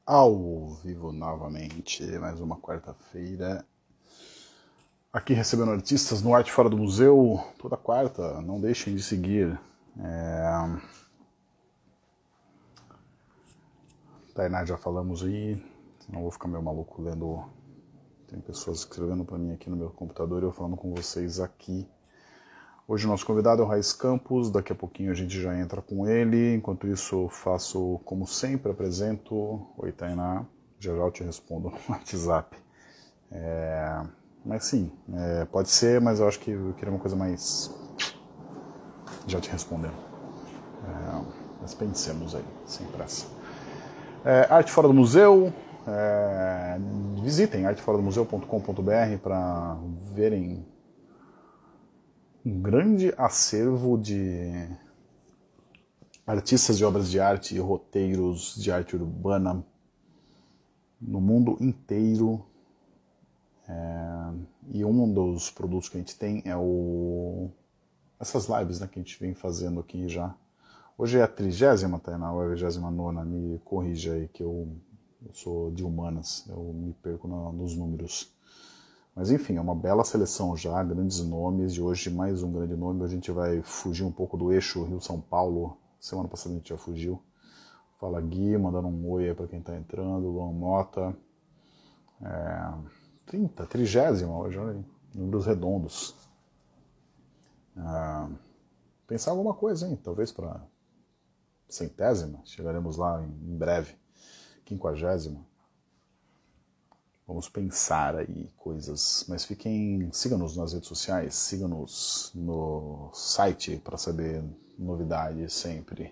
Ao vivo novamente, mais uma quarta-feira. Aqui recebendo artistas no Arte Fora do Museu, toda quarta, não deixem de seguir. Tainá, já falamos aí, não vou ficar meio maluco lendo. Tem pessoas escrevendo para mim aqui no meu computador e eu falando com vocês aqui. Hoje o nosso convidado é o Raiz Campos, daqui a pouquinho a gente já entra com ele. Enquanto isso, faço como sempre, apresento. Oi, Tainá, já eu te respondo no WhatsApp. Mas sim, pode ser, mas eu acho que eu queria uma coisa mais... Já te respondendo. Mas pensemos aí, sem pressa. Arte Fora do Museu. Visitem arteforadomuseu.com.br para verem um grande acervo de artistas de obras de arte e roteiros de arte urbana no mundo inteiro. E um dos produtos que a gente tem é essas lives, né, que a gente vem fazendo aqui já. Hoje é a 30ª, Tainá, ou a 29ª, me corrija aí que eu sou de humanas, eu me perco nos números. Mas enfim, é uma bela seleção já, grandes nomes, e hoje mais um grande nome. A gente vai fugir um pouco do eixo Rio-São Paulo. Semana passada a gente já fugiu. Fala Gui, mandando um oi aí pra quem tá entrando, Luan Mota. 30ª hoje, olha aí, números redondos. Pensar alguma coisa, hein? Talvez pra 100ª, chegaremos lá em breve. 50ª. Vamos pensar aí coisas, mas siga-nos nas redes sociais, siga-nos no site para saber novidades sempre.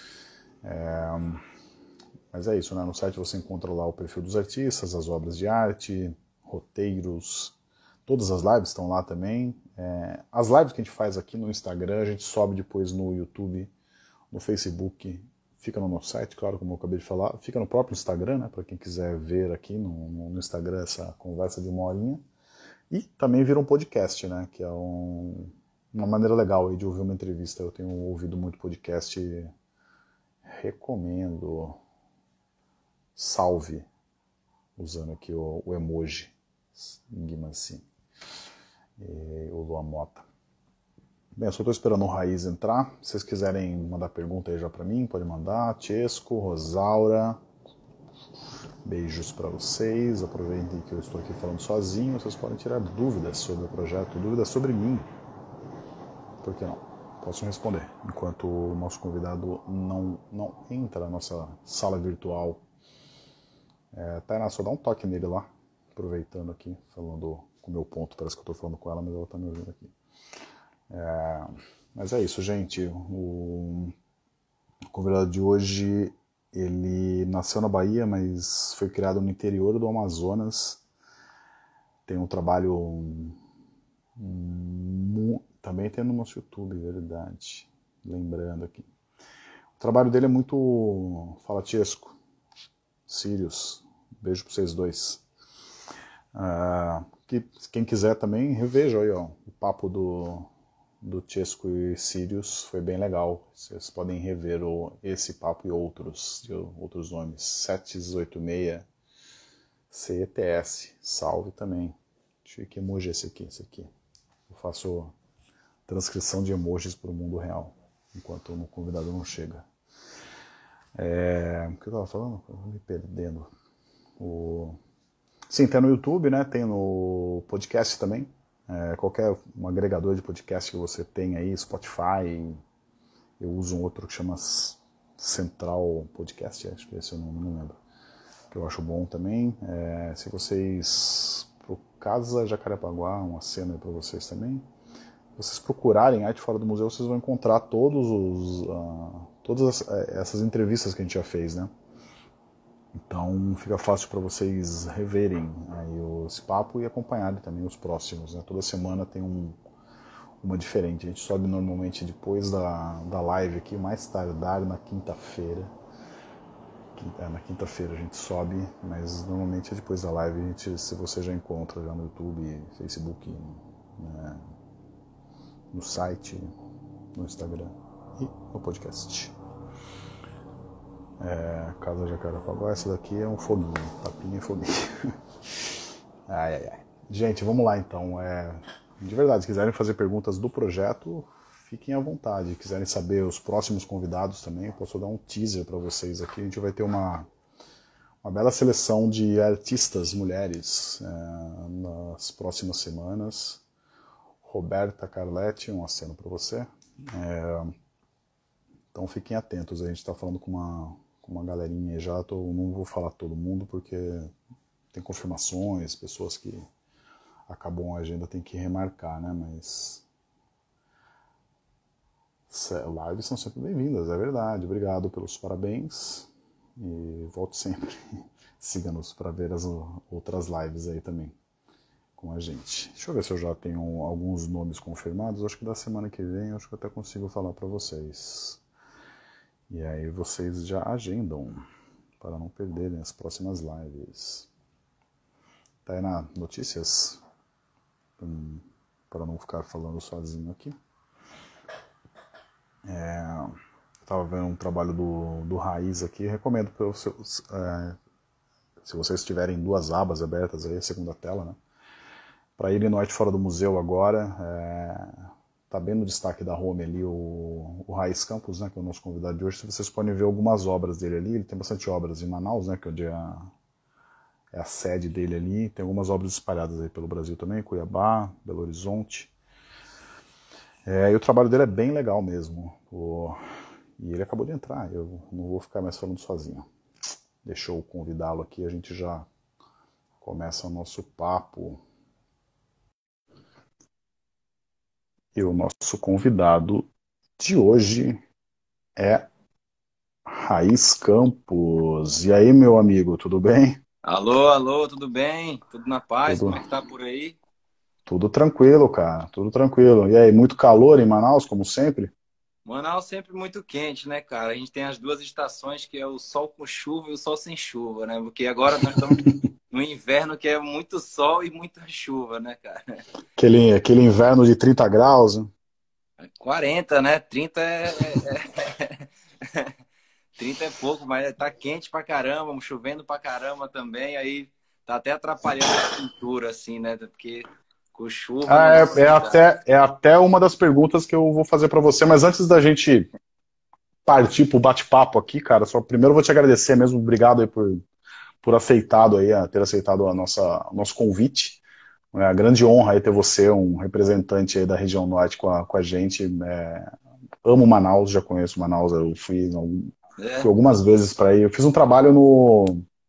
Mas é isso, né? No site você encontra lá o perfil dos artistas, as obras de arte, roteiros, todas as lives estão lá também. As lives que a gente faz aqui no Instagram, a gente sobe depois no YouTube, no Facebook, fica no nosso site, claro, como eu acabei de falar, fica no próprio Instagram, né, para quem quiser ver aqui no Instagram essa conversa de 1 horinha. E também vira um podcast, né, que é uma maneira legal aí de ouvir uma entrevista. Eu tenho ouvido muito podcast, recomendo. Salve, usando aqui o emoji, Guimanci, o Luan Mota. Bem, eu só estou esperando o Raiz entrar. Se vocês quiserem mandar pergunta aí já para mim, pode mandar. Chesco, Rosaura, beijos para vocês. Aproveitem que eu estou aqui falando sozinho. Vocês podem tirar dúvidas sobre o projeto, dúvidas sobre mim. Por que não? Posso responder. Enquanto o nosso convidado não entra na nossa sala virtual. Tainá, só dá um toque nele lá. Aproveitando aqui, falando com o meu ponto. Parece que eu estou falando com ela, mas ela está me ouvindo aqui. Mas é isso, gente. O convidado de hoje, ele nasceu na Bahia, mas foi criado no interior do Amazonas. Tem um trabalho também tem no nosso YouTube, verdade. Lembrando aqui. O trabalho dele é muito falatesco. Sirius, beijo para vocês dois. Quem quiser também, reveja aí, ó, o papo do Chesco e Sirius foi bem legal. Vocês podem rever esse papo e outros nomes. 786 CETS, salve também. Deixa eu ver que emoji é esse aqui. Eu faço transcrição de emojis para o mundo real, enquanto o convidado não chega. O que eu estava falando? Eu vou me perdendo. Sim, tem no YouTube, né? Tem no podcast também. Qualquer um agregador de podcast que você tem aí, Spotify, eu uso um outro que chama Central Podcast, acho que esse eu não lembro, que eu acho bom também. Se vocês, pro Casa Jacarepaguá, um aceno aí para vocês também, se vocês procurarem Arte Fora do Museu, vocês vão encontrar todas essas entrevistas que a gente já fez, né? Então fica fácil para vocês reverem aí esse papo e acompanharem também os próximos, né? Toda semana tem uma diferente. A gente sobe normalmente depois da live aqui, mais tardar na quinta-feira. Na quinta-feira a gente sobe, mas normalmente é depois da live. Se você já encontra já no YouTube, Facebook, né, no site, no Instagram e no podcast. Casa Jacarepaguá, essa daqui é um foguinho, tapinha e foguinho. Ai, ai, ai. Gente, vamos lá então. De verdade, se quiserem fazer perguntas do projeto, fiquem à vontade. Se quiserem saber os próximos convidados também, eu posso dar um teaser para vocês aqui. A gente vai ter uma bela seleção de artistas mulheres nas próximas semanas. Roberta Carletti, um aceno para você. Então fiquem atentos, a gente está falando com uma galerinha já, não vou falar todo mundo porque tem confirmações, pessoas que acabam a agenda tem que remarcar, né? Mas lives são sempre bem-vindas, é verdade. Obrigado pelos parabéns e volte sempre. Siga-nos para ver as outras lives aí também com a gente. Deixa eu ver se eu já tenho alguns nomes confirmados. Acho que da semana que vem acho que eu até consigo falar para vocês. E aí vocês já agendam para não perderem as próximas lives. Tá aí na notícias? Para não ficar falando sozinho aqui. Eu estava vendo um trabalho do Raiz aqui. Recomendo para se vocês tiverem duas abas abertas aí, a segunda tela, né? Para irem no Arte Fora do Museu agora, tá bem no destaque da home ali o Raiz Campos, né, que é o nosso convidado de hoje. Vocês podem ver algumas obras dele ali. Ele tem bastante obras em Manaus, né, que é onde é a sede dele ali. Tem algumas obras espalhadas aí pelo Brasil também, Cuiabá, Belo Horizonte. E o trabalho dele é bem legal mesmo. E ele acabou de entrar, eu não vou ficar mais falando sozinho. Deixa eu convidá-lo aqui, a gente já começa o nosso papo. E o nosso convidado de hoje é Raiz Campos. E aí, meu amigo, tudo bem? Alô, alô, tudo bem? Tudo na paz? Tudo, Como é que tá por aí? tudo tranquilo, cara, tudo tranquilo. E aí, muito calor em Manaus, como sempre? Manaus sempre muito quente, né, cara? A gente tem as duas estações, que é o sol com chuva e o sol sem chuva, né? Porque agora nós estamos no inverno, que é muito sol e muita chuva, né, cara? Aquele inverno de 30 graus, né? 40, né? 30 30 é pouco, mas tá quente pra caramba, chovendo pra caramba também, aí tá até atrapalhando as pinturas, assim, né? Porque com chuva não dá pra pintar. É até uma das perguntas que eu vou fazer para você, mas antes da gente partir pro bate-papo aqui, cara, só primeiro eu vou te agradecer mesmo, obrigado aí por ter aceitado o nosso convite. É uma grande honra aí ter você, um representante aí da região norte com a gente. Amo Manaus, já conheço Manaus, eu fui É. algumas vezes para aí. Eu fiz um trabalho no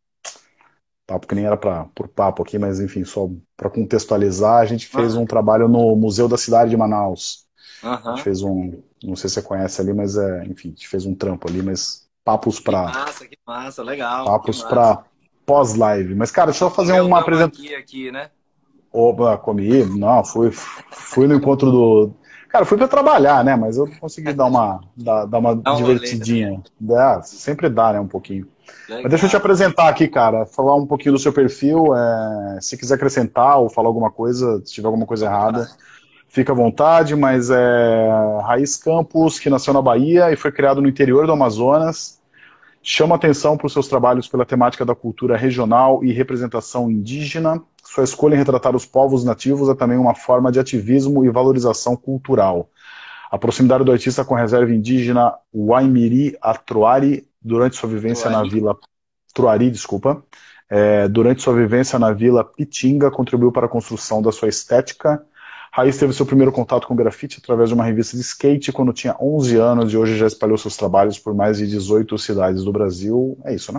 papo que nem era por papo aqui, mas enfim, só para contextualizar, a gente fez um Aham. trabalho no Museu da Cidade de Manaus. A gente Aham. fez não sei se você conhece ali, mas enfim, a gente fez um trampo ali, mas Que massa, legal, que papos massa. para pós-live. Mas cara, deixa eu Não fazer comeu o uma apresentação. tambaqui aqui, né? Opa, comi, não, fui no encontro do. Cara, fui para trabalhar, né? Mas eu consegui dar uma Dá um rolê, né? divertidinha. Sempre dá, né? Um pouquinho. Mas deixa eu te Legal. apresentar aqui, cara, falar um pouquinho do seu perfil. Se quiser acrescentar ou falar alguma coisa, se tiver alguma coisa Fica à errada, vontade. fica à vontade. Mas é Raiz Campos, que nasceu na Bahia e foi criado no interior do Amazonas. Chama atenção para os seus trabalhos pela temática da cultura regional e representação indígena. Sua escolha em retratar os povos nativos é também uma forma de ativismo e valorização cultural. A proximidade do artista com a reserva indígena Waimiri Atruari durante sua vivência na Truari. vila Truari, desculpa, durante sua vivência na vila Pitinga, contribuiu para a construção da sua estética. Raiz teve seu primeiro contato com grafite através de uma revista de skate quando tinha 11 anos e hoje já espalhou seus trabalhos por mais de 18 cidades do Brasil. É isso, né?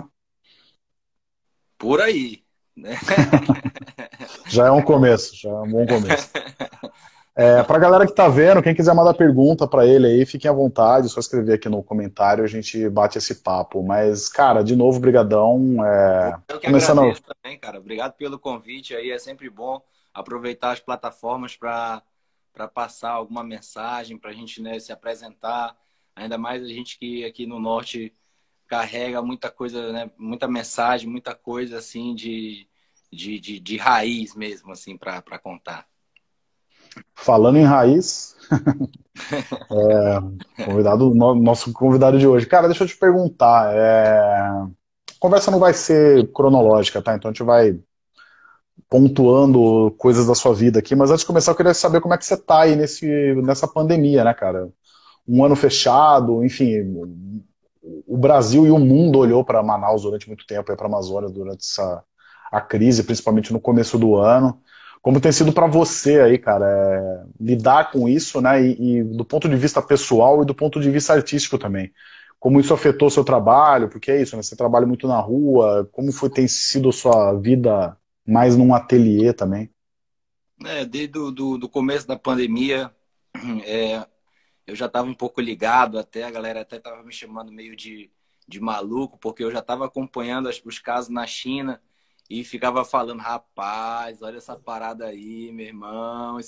Por aí, né? Já é um começo, já é um bom começo. Para a galera que tá vendo, quem quiser mandar pergunta para ele aí, fiquem à vontade, só escrever aqui no comentário, a gente bate esse papo. Mas, cara, de novo, brigadão. Eu que Começando. agradeço também, cara. Obrigado pelo convite aí. É sempre bom aproveitar as plataformas para passar alguma mensagem, para a gente, né, se apresentar. Ainda mais a gente que aqui no norte carrega muita coisa, né, muita mensagem, muita coisa assim de raiz mesmo, assim, para contar. falando em raiz, nosso convidado de hoje. Cara, deixa eu te perguntar. A conversa não vai ser cronológica, tá? Então a gente vai pontuando coisas da sua vida aqui, mas antes de começar eu queria saber como é que você tá aí nessa pandemia, né, cara? Um ano fechado, enfim, o Brasil e o mundo olhou para Manaus durante muito tempo, para a Amazônia durante a crise, principalmente no começo do ano. Como tem sido para você aí, cara, lidar com isso, né? E do ponto de vista pessoal e do ponto de vista artístico também. Como isso afetou o seu trabalho, porque é isso, né? Você trabalha muito na rua, como tem sido a sua vida mais num ateliê também? Desde do começo da pandemia, é, eu já estava um pouco ligado, até a galera até estava me chamando meio de maluco, porque eu já estava acompanhando os casos na China e ficava falando, rapaz, olha essa parada aí, meu irmão,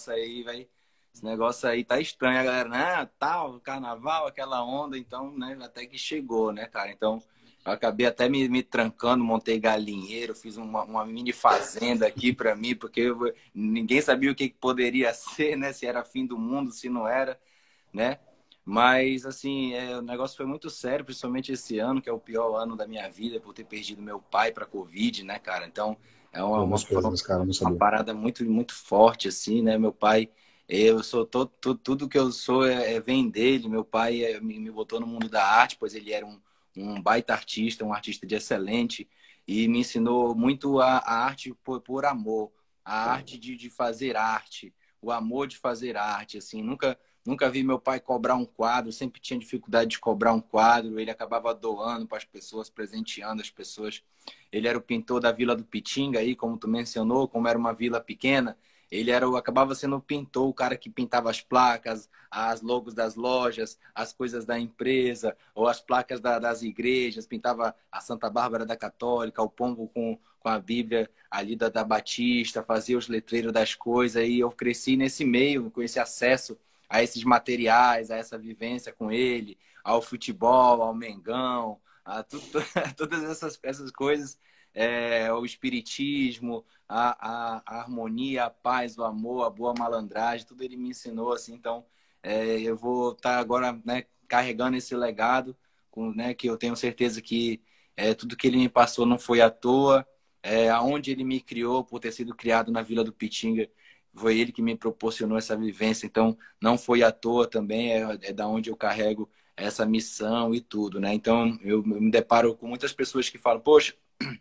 esse negócio aí tá estranho. A galera, né, tal, carnaval, aquela onda, então, né, até que chegou, né, cara? Então, eu acabei até me trancando, montei galinheiro, fiz uma mini fazenda aqui para mim, porque ninguém sabia o que poderia ser, né? Se era fim do mundo, se não era, né? Mas, assim, o negócio foi muito sério, principalmente esse ano, que é o pior ano da minha vida, por ter perdido meu pai para Covid, né, cara? Então, Pô, meus foi pesos, cara, não uma sabia. parada muito, muito forte, assim, né? Meu pai, eu sou tudo que eu sou vem dele. Meu pai me botou no mundo da arte, pois ele era um baita artista, um artista de excelente, e me ensinou muito a arte por amor, a arte de fazer arte, o amor de fazer arte, assim, nunca vi meu pai cobrar um quadro, sempre tinha dificuldade de cobrar um quadro, ele acabava doando para as pessoas, presenteando as pessoas. Ele era o pintor da Vila do Pitinga, aí, como tu mencionou, como era uma vila pequena, acabava sendo o pintor, o cara que pintava as placas, as logos das lojas, as coisas da empresa, ou as placas das igrejas, pintava a Santa Bárbara da Católica, o pombo com a Bíblia ali da Batista, fazia os letreiros das coisas, e eu cresci nesse meio, com esse acesso a esses materiais, a essa vivência com ele, ao futebol, ao Mengão, a todas essas coisas, o espiritismo, a harmonia, a paz, o amor, a boa malandragem, tudo ele me ensinou assim. Então, eu vou estar agora, né, carregando esse legado, né, que eu tenho certeza que tudo que ele me passou não foi à toa. Aonde ele me criou, por ter sido criado na Vila do Pitinga, foi ele que me proporcionou essa vivência. Então, não foi à toa também, é da onde eu carrego essa missão e tudo, né? Então, eu me deparo com muitas pessoas que falam, poxa,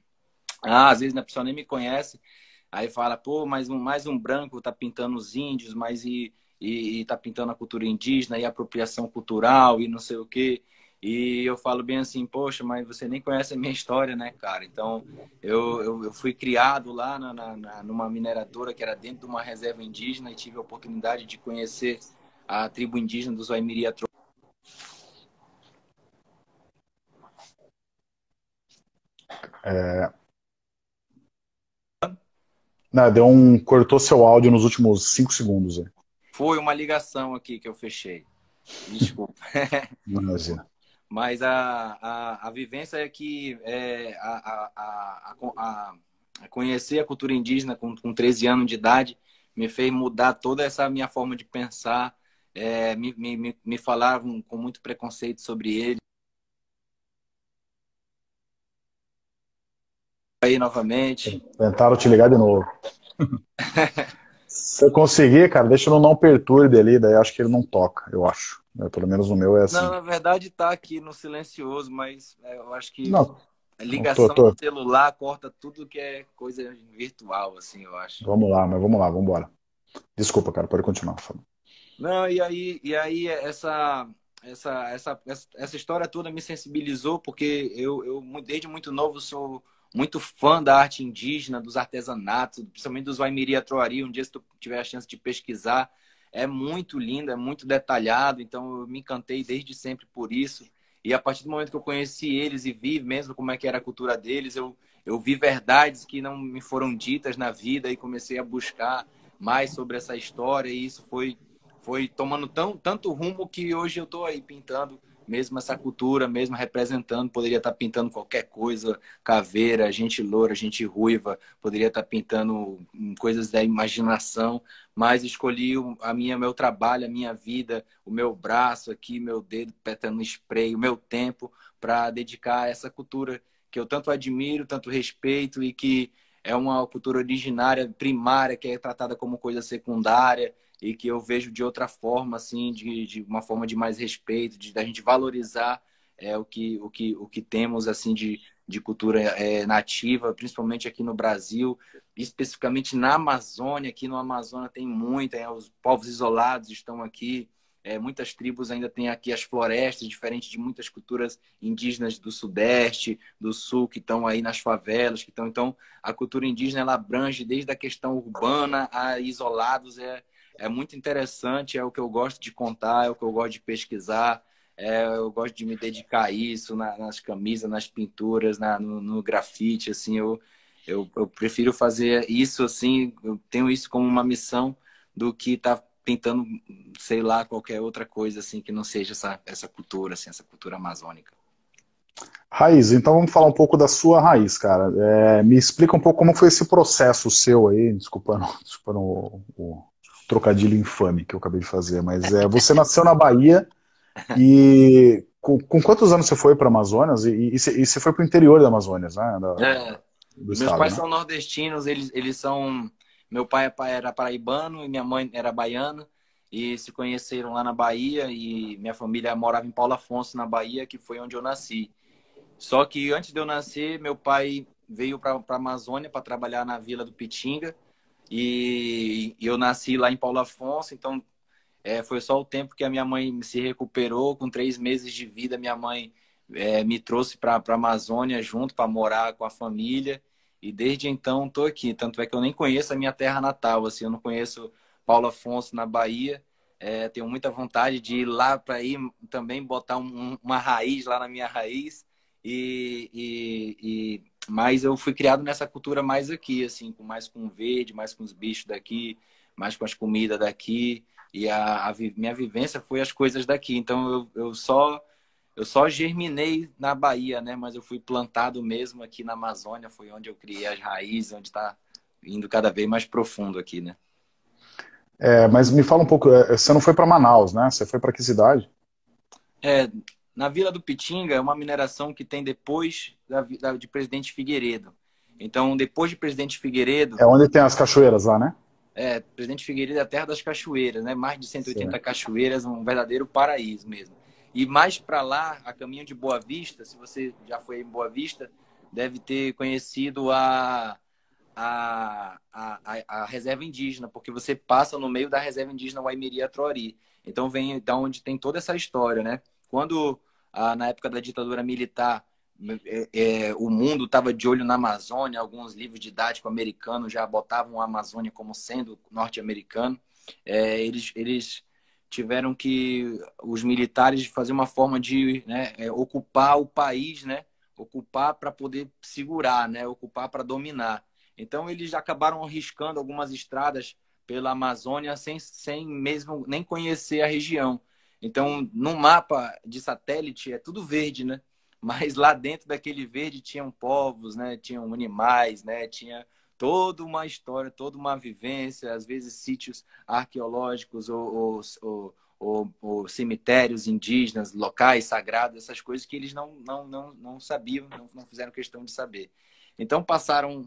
às vezes a pessoa nem me conhece, aí fala, pô, mais um branco tá pintando os índios, mas e tá pintando a cultura indígena e a apropriação cultural e não sei o quê. E eu falo bem assim, poxa, mas você nem conhece a minha história, né, cara? Então, eu fui criado lá numa mineradora que era dentro de uma reserva indígena e tive a oportunidade de conhecer a tribo indígena dos Waimiri. Não, cortou seu áudio nos últimos 5 segundos aí. Foi uma ligação aqui que eu fechei. Desculpa. Imagina. Mas a vivência é que a conhecer a cultura indígena com 13 anos de idade me fez mudar toda essa minha forma de pensar. Me falavam com muito preconceito sobre ele. Aí novamente. Tentaram te ligar de novo. Se você conseguir, cara, deixa no não perturbe ali, daí acho que ele não toca, eu acho. Pelo menos no meu é Não, assim. na verdade está aqui no silencioso, mas eu acho que Não, a tô, ligação do tô. celular corta tudo que é coisa virtual, assim, eu acho. Vamos lá, vamos embora. Desculpa, cara, pode continuar. Não, e aí essa história toda me sensibilizou, porque desde muito novo, sou muito fã da arte indígena, dos artesanatos, principalmente dos Waimiri Atuari. Um dia, se tu tiver a chance de pesquisar, é muito lindo, é muito detalhado, então eu me encantei desde sempre por isso. E a partir do momento que eu conheci eles e vi mesmo como é que era a cultura deles, eu vi verdades que não me foram ditas na vida e comecei a buscar mais sobre essa história, e isso foi tomando tanto rumo que hoje eu estou aí pintando mesmo essa cultura, mesmo representando, poderia estar pintando qualquer coisa, caveira, gente loura, gente ruiva, poderia estar pintando coisas da imaginação, mas escolhi meu trabalho, a minha vida, o meu braço aqui, meu dedo petando spray, o meu tempo para dedicar a essa cultura que eu tanto admiro, tanto respeito e que é uma cultura originária, primária, que é tratada como coisa secundária e que eu vejo de outra forma, assim, de uma forma de mais respeito, da gente valorizar o que temos, assim, de cultura nativa, principalmente aqui no Brasil, especificamente na Amazônia. Aqui no Amazonas tem muita, os povos isolados estão aqui, muitas tribos ainda têm aqui as florestas, diferente de muitas culturas indígenas do Sudeste, do Sul, que estão aí nas favelas, que estão. Então, a cultura indígena ela abrange desde a questão urbana a isolados. É muito interessante, é o que eu gosto de contar, é o que eu gosto de pesquisar, eu gosto de me dedicar a isso, nas camisas, nas pinturas, no grafite, assim, eu prefiro fazer isso, assim, eu tenho isso como uma missão do que estar pintando, sei lá, qualquer outra coisa, assim, que não seja essa cultura, assim, essa cultura amazônica. Raiz, então vamos falar um pouco da sua raiz, cara. Me explica um pouco como foi esse processo seu aí, desculpando o trocadilho infame que eu acabei de fazer, mas você nasceu na Bahia e com quantos anos você foi para Amazonas? E você foi para o interior da Amazonas, né? É, Do meus estado, pais né? são nordestinos, eles são. Meu pai era paraibano e minha mãe era baiana, e se conheceram lá na Bahia, e minha família morava em Paulo Afonso, na Bahia, que foi onde eu nasci. Só que antes de eu nascer, meu pai veio para a Amazônia para trabalhar na Vila do Pitinga, e eu nasci lá em Paulo Afonso, então foi só o tempo que a minha mãe se recuperou. Com 3 meses de vida, minha mãe me trouxe para a Amazônia junto para morar com a família. E desde então estou aqui. Tanto é que eu nem conheço a minha terra natal. Assim, eu não conheço Paulo Afonso, na Bahia. Tenho muita vontade de ir lá para ir também botar uma raiz lá na minha raiz. Mas eu fui criado nessa cultura mais aqui, assim, mais com o verde, mais com os bichos daqui, mais com as comidas daqui. E minha vivência foi as coisas daqui. Então eu só germinei na Bahia, né? Mas eu fui plantado mesmo aqui na Amazônia. Foi onde eu criei as raízes, onde está indo cada vez mais profundo aqui, né? Mas me fala um pouco, você não foi para Manaus, né? Você foi para que cidade? É, na Vila do Pitinga é uma mineração que tem depois de Presidente Figueiredo. Então, depois de Presidente Figueiredo, É onde tem as cachoeiras lá, né? Presidente Figueiredo é a terra das cachoeiras, né? Mais de 180 Certo. cachoeiras, um verdadeiro paraíso mesmo. E mais para lá, a caminho de Boa Vista, se você já foi em Boa Vista, deve ter conhecido a reserva indígena, porque você passa no meio da reserva indígena Waimiri-Atroari. Então vem da onde tem toda essa história, né? Quando, na época da ditadura militar, o mundo estava de olho na Amazônia, alguns livros didáticos americanos já botavam a Amazônia como sendo norte-americano. Eles tiveram que, os militares, fazer uma forma de, né, ocupar o país, né? Ocupar para poder segurar, né? Ocupar para dominar. Então eles acabaram arriscando algumas estradas pela Amazônia sem mesmo nem conhecer a região. Então, no mapa de satélite é tudo verde, né? Mas lá dentro daquele verde tinham povos, né? Tinham animais, né? Tinha toda uma história, toda uma vivência, às vezes sítios arqueológicos ou cemitérios indígenas, locais sagrados, essas coisas que eles não sabiam, não fizeram questão de saber. Então passaram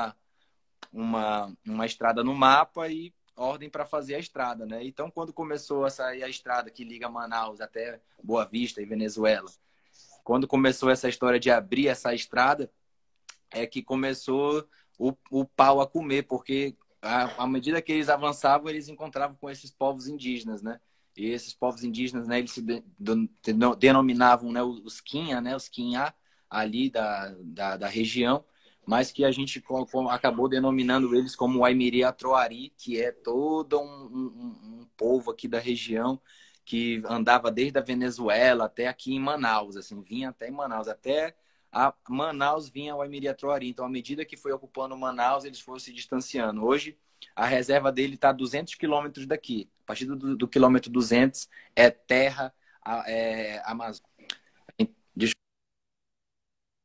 uma estrada no mapa e ordem para fazer a estrada, né? Então, quando começou a sair a estrada que liga Manaus até Boa Vista e Venezuela, quando começou essa história de abrir essa estrada, é que começou o pau a comer, porque à medida que eles avançavam, eles encontravam com esses povos indígenas, né? E esses povos indígenas, né, eles se denominavam, né, os Quinha, né, os Quinhá, ali da região, mas que a gente acabou denominando eles como Waimiri-Atroari, que é todo um povo aqui da região que andava desde a Venezuela até aqui em Manaus, assim, vinha até em Manaus, até a Manaus vinha o Waimiri-Atroari. Então, à medida que foi ocupando Manaus, eles foram se distanciando. Hoje, a reserva dele está a 200 quilômetros daqui. A partir do quilômetro 200 é terra amazônica.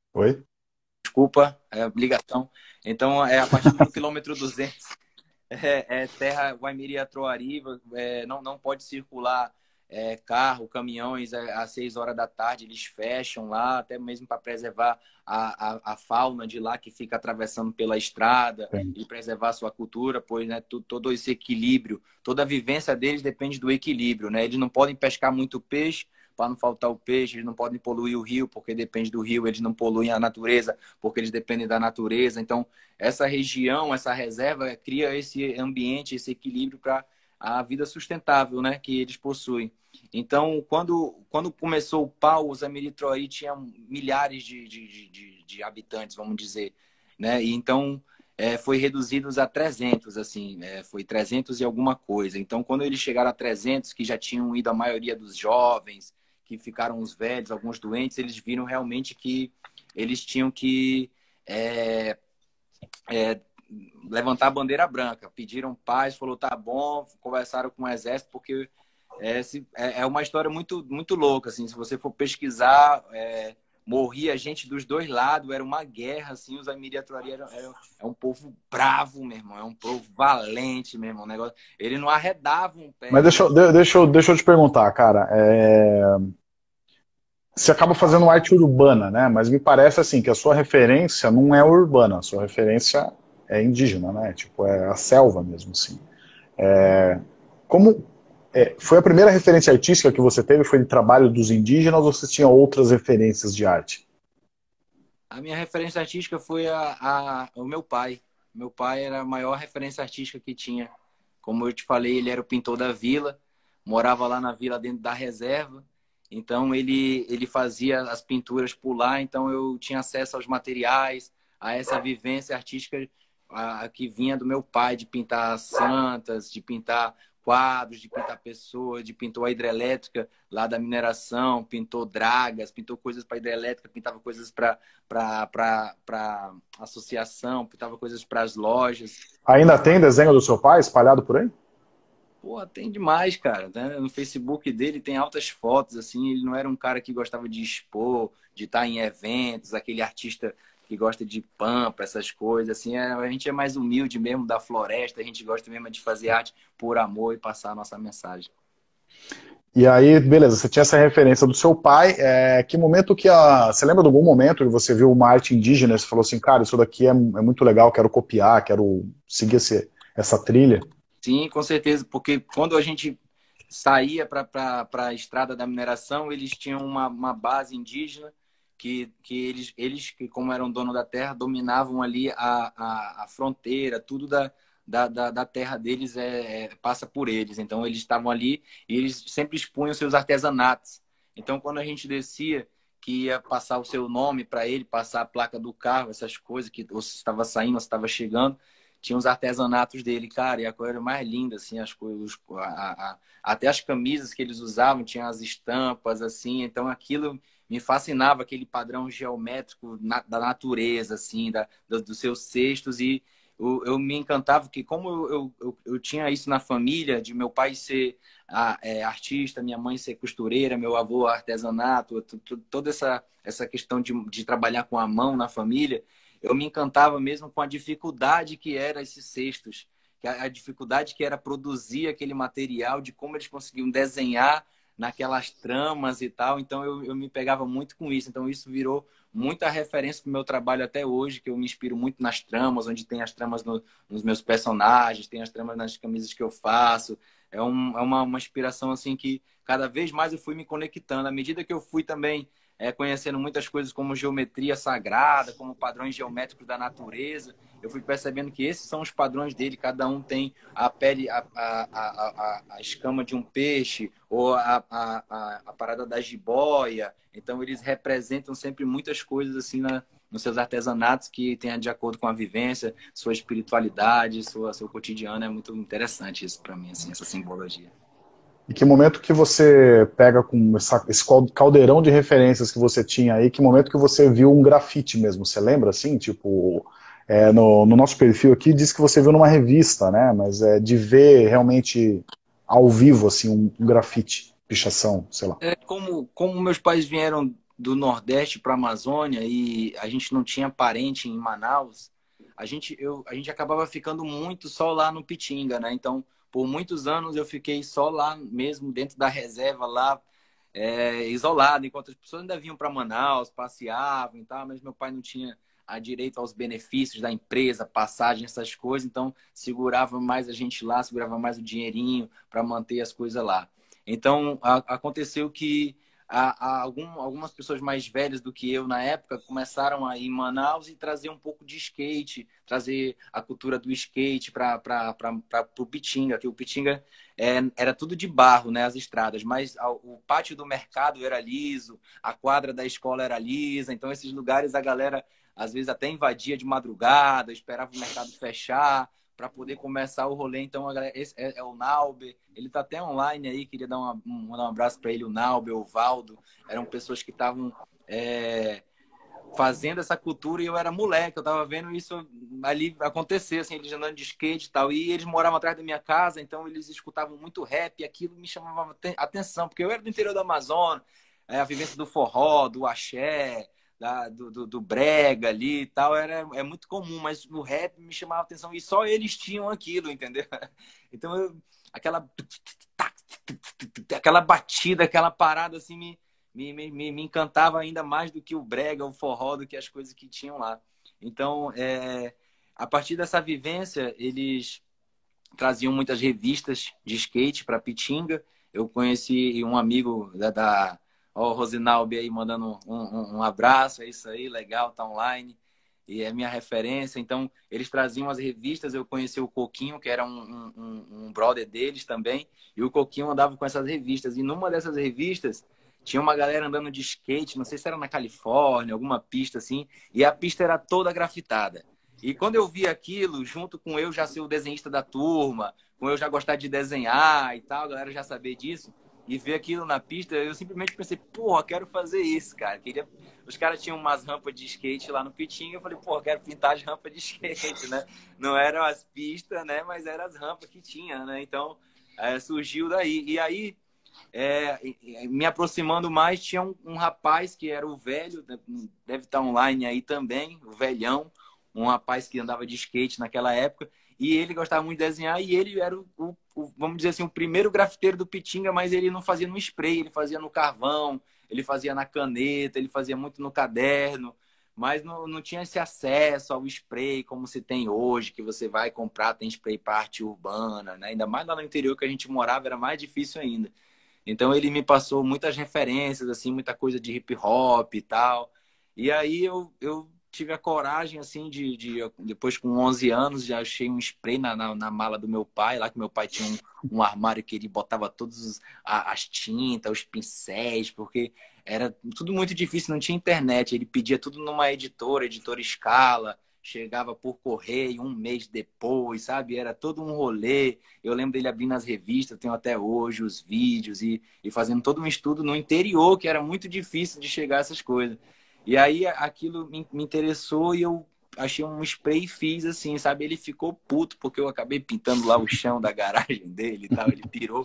Oi? Desculpa, ligação. Então, a partir do quilômetro 200 terra Guaimiri-Atuari, não pode circular carro, caminhões às 6 horas da tarde, eles fecham lá, até mesmo para preservar a fauna de lá que fica atravessando pela estrada Tem. e preservar a sua cultura, pois né, todo esse equilíbrio, toda a vivência deles depende do equilíbrio, né? Eles não podem pescar muito peixe para não faltar o peixe, eles não podem poluir o rio, porque depende do rio, eles não poluem a natureza, porque eles dependem da natureza. Então, essa região, essa reserva, cria esse ambiente, esse equilíbrio para a vida sustentável, né, que eles possuem. Então, quando começou o pau, os Amiritroari tinham milhares de habitantes, vamos dizer, né? E então foi reduzidos a 300, assim, foi 300 e alguma coisa. Então, quando eles chegaram a 300, que já tinham ido a maioria dos jovens, que ficaram os velhos, alguns doentes, eles viram realmente que eles tinham que é, é, levantar a bandeira branca. Pediram paz, falou, tá bom, conversaram com o exército, porque é uma história muito, muito louca, assim, se você for pesquisar, morria gente dos dois lados, era uma guerra, assim, os Amiriatuari é um povo bravo, meu irmão, é um povo valente, meu irmão, negócio, eles não arredavam um Mas pé, né? deixa eu te perguntar, cara. Você acaba fazendo arte urbana, né? Mas me parece assim que a sua referência não é urbana, a sua referência é indígena, né? Tipo, é a selva mesmo, assim. Como foi a primeira referência artística que você teve? Foi de trabalho dos indígenas ou você tinha outras referências de arte? A minha referência artística foi o meu pai. Meu pai era a maior referência artística que tinha. Como eu te falei, ele era o pintor da vila, morava lá na vila dentro da reserva. Então ele fazia as pinturas por lá, então eu tinha acesso aos materiais, a essa vivência artística que vinha do meu pai, de pintar santas, de pintar quadros, de pintar pessoas, de pintou a hidrelétrica lá da mineração, pintou dragas, pintou coisas para hidrelétrica, pintava coisas para associação, pintava coisas para as lojas. Ainda tem desenho do seu pai espalhado por aí? Pô, tem demais, cara, né? No Facebook dele tem altas fotos, assim, ele não era um cara que gostava de expor, de estar em eventos, aquele artista que gosta de pampa, essas coisas, assim, a gente é mais humilde mesmo, da floresta, a gente gosta mesmo de fazer arte por amor e passar a nossa mensagem. E aí, beleza, você tinha essa referência do seu pai. Que momento que você lembra de algum momento que você viu uma arte indígena e você falou assim, cara, isso daqui é muito legal, quero copiar, quero seguir essa trilha? Sim, com certeza, porque quando a gente saía para a estrada da mineração, eles tinham uma base indígena que eles, que como eram dono da terra, dominavam ali a fronteira, tudo da terra deles passa por eles. Então, eles estavam ali e eles sempre expunham seus artesanatos. Então, quando a gente descia, que ia passar o seu nome para ele, passar a placa do carro, essas coisas, que ou se estava saindo, ou se estava chegando, tinha os artesanatos dele, cara, e a coisa era mais linda, assim, as coisas, até as camisas que eles usavam tinham as estampas, assim, então aquilo me fascinava, aquele padrão geométrico da natureza, assim, dos seus cestos, e eu me encantava que como eu tinha isso na família, de meu pai ser artista, minha mãe ser costureira, meu avô artesanato, toda essa questão de trabalhar com a mão na família, eu me encantava mesmo com a dificuldade que era esses cestos, a dificuldade que era produzir aquele material, de como eles conseguiam desenhar naquelas tramas e tal. Então eu me pegava muito com isso. Então isso virou muita referência para o meu trabalho até hoje, que eu me inspiro muito nas tramas, onde tem as tramas nos meus personagens, tem as tramas nas camisas que eu faço. Uma inspiração assim que cada vez mais eu fui me conectando. À medida que eu fui também conhecendo muitas coisas como geometria sagrada, como padrões geométricos da natureza, eu fui percebendo que esses são os padrões dele. Cada um tem a pele, a escama de um peixe, ou a parada da jiboia. Então, eles representam sempre muitas coisas assim nos seus artesanatos que tem de acordo com a vivência, sua espiritualidade, seu cotidiano. É muito interessante isso para mim, assim, essa simbologia. E que momento que você pega com esse caldeirão de referências que você tinha aí, que momento que você viu um grafite mesmo? Você lembra, assim? Tipo, no nosso perfil aqui diz que você viu numa revista, né? Mas de ver realmente ao vivo, assim, um grafite, pichação, sei lá. Como meus pais vieram do Nordeste para a Amazônia e a gente não tinha parente em Manaus, a gente acabava ficando muito só lá no Pitinga, né? Então, por muitos anos eu fiquei só lá mesmo, dentro da reserva lá, isolado, enquanto as pessoas ainda vinham para Manaus, passeavam e tal, mas meu pai não tinha a direito aos benefícios da empresa, passagem, essas coisas, então segurava mais a gente lá, segurava mais o dinheirinho para manter as coisas lá. Então, aconteceu que algumas pessoas mais velhas do que eu na época começaram a ir em Manaus e trazer um pouco de skate, trazer a cultura do skate para o Pitinga, que o Pitinga era tudo de barro, né, as estradas, mas o pátio do mercado era liso, a quadra da escola era lisa, então esses lugares a galera às vezes até invadia de madrugada, esperava o mercado fechar para poder começar o rolê. Então, a galera, esse é o Nauber, ele está até online aí, queria mandar um abraço para ele, o Nauber, o Valdo, eram pessoas que estavam fazendo essa cultura e eu era moleque, eu tava vendo isso ali acontecer, assim, eles andando de skate e tal, e eles moravam atrás da minha casa, então eles escutavam muito rap e aquilo me chamava atenção, porque eu era do interior do Amazonas, a vivência do forró, do axé, do brega ali e tal, é muito comum, mas o rap me chamava atenção e só eles tinham aquilo, entendeu? Então, aquela batida, aquela parada assim me encantava ainda mais do que o brega, o forró, do que as coisas que tinham lá. Então, a partir dessa vivência, eles traziam muitas revistas de skate para Pitinga. Eu conheci um amigo ó, o Rosinaldo aí mandando um abraço, é isso aí, legal, tá online. E é minha referência. Então, eles traziam as revistas. Eu conheci o Coquinho, que era um brother deles também. E o Coquinho andava com essas revistas. E numa dessas revistas, tinha uma galera andando de skate, não sei se era na Califórnia, alguma pista assim. E a pista era toda grafitada. E quando eu vi aquilo, junto com eu já ser o desenhista da turma, com eu já gostar de desenhar e tal, a galera já saber disso, e ver aquilo na pista, eu simplesmente pensei, porra, quero fazer isso, cara. Os caras tinham umas rampas de skate lá no Pitinga, eu falei, porra, quero pintar as rampas de skate, né? Não eram as pistas, né? Mas eram as rampas que tinha, né? Então, surgiu daí. E aí, me aproximando mais, tinha um rapaz que era o velho, deve estar online aí também, o velhão, um rapaz que andava de skate naquela época, e ele gostava muito de desenhar, e ele era vamos dizer assim, o primeiro grafiteiro do Pitinga, mas ele não fazia no spray, ele fazia no carvão, ele fazia na caneta, ele fazia muito no caderno, mas não tinha esse acesso ao spray como se tem hoje, que você vai comprar, tem spray para arte urbana, né? Ainda mais lá no interior que a gente morava, era mais difícil ainda. Então ele me passou muitas referências, assim, muita coisa de hip hop e tal. E aí eu tive a coragem, assim, depois com 11 anos, já achei um spray na mala do meu pai, lá que meu pai tinha um armário que ele botava todas as tintas, os pincéis, porque era tudo muito difícil, não tinha internet. Ele pedia tudo numa editora Scala, chegava por correio um mês depois, sabe? Era todo um rolê. Eu lembro dele abrindo as revistas, tenho até hoje os vídeos e fazendo todo um estudo no interior, que era muito difícil de chegar a essas coisas. E aí aquilo me interessou e eu achei um spray e fiz assim, sabe? Ele ficou puto porque eu acabei pintando lá o chão da garagem dele e tal, ele pirou.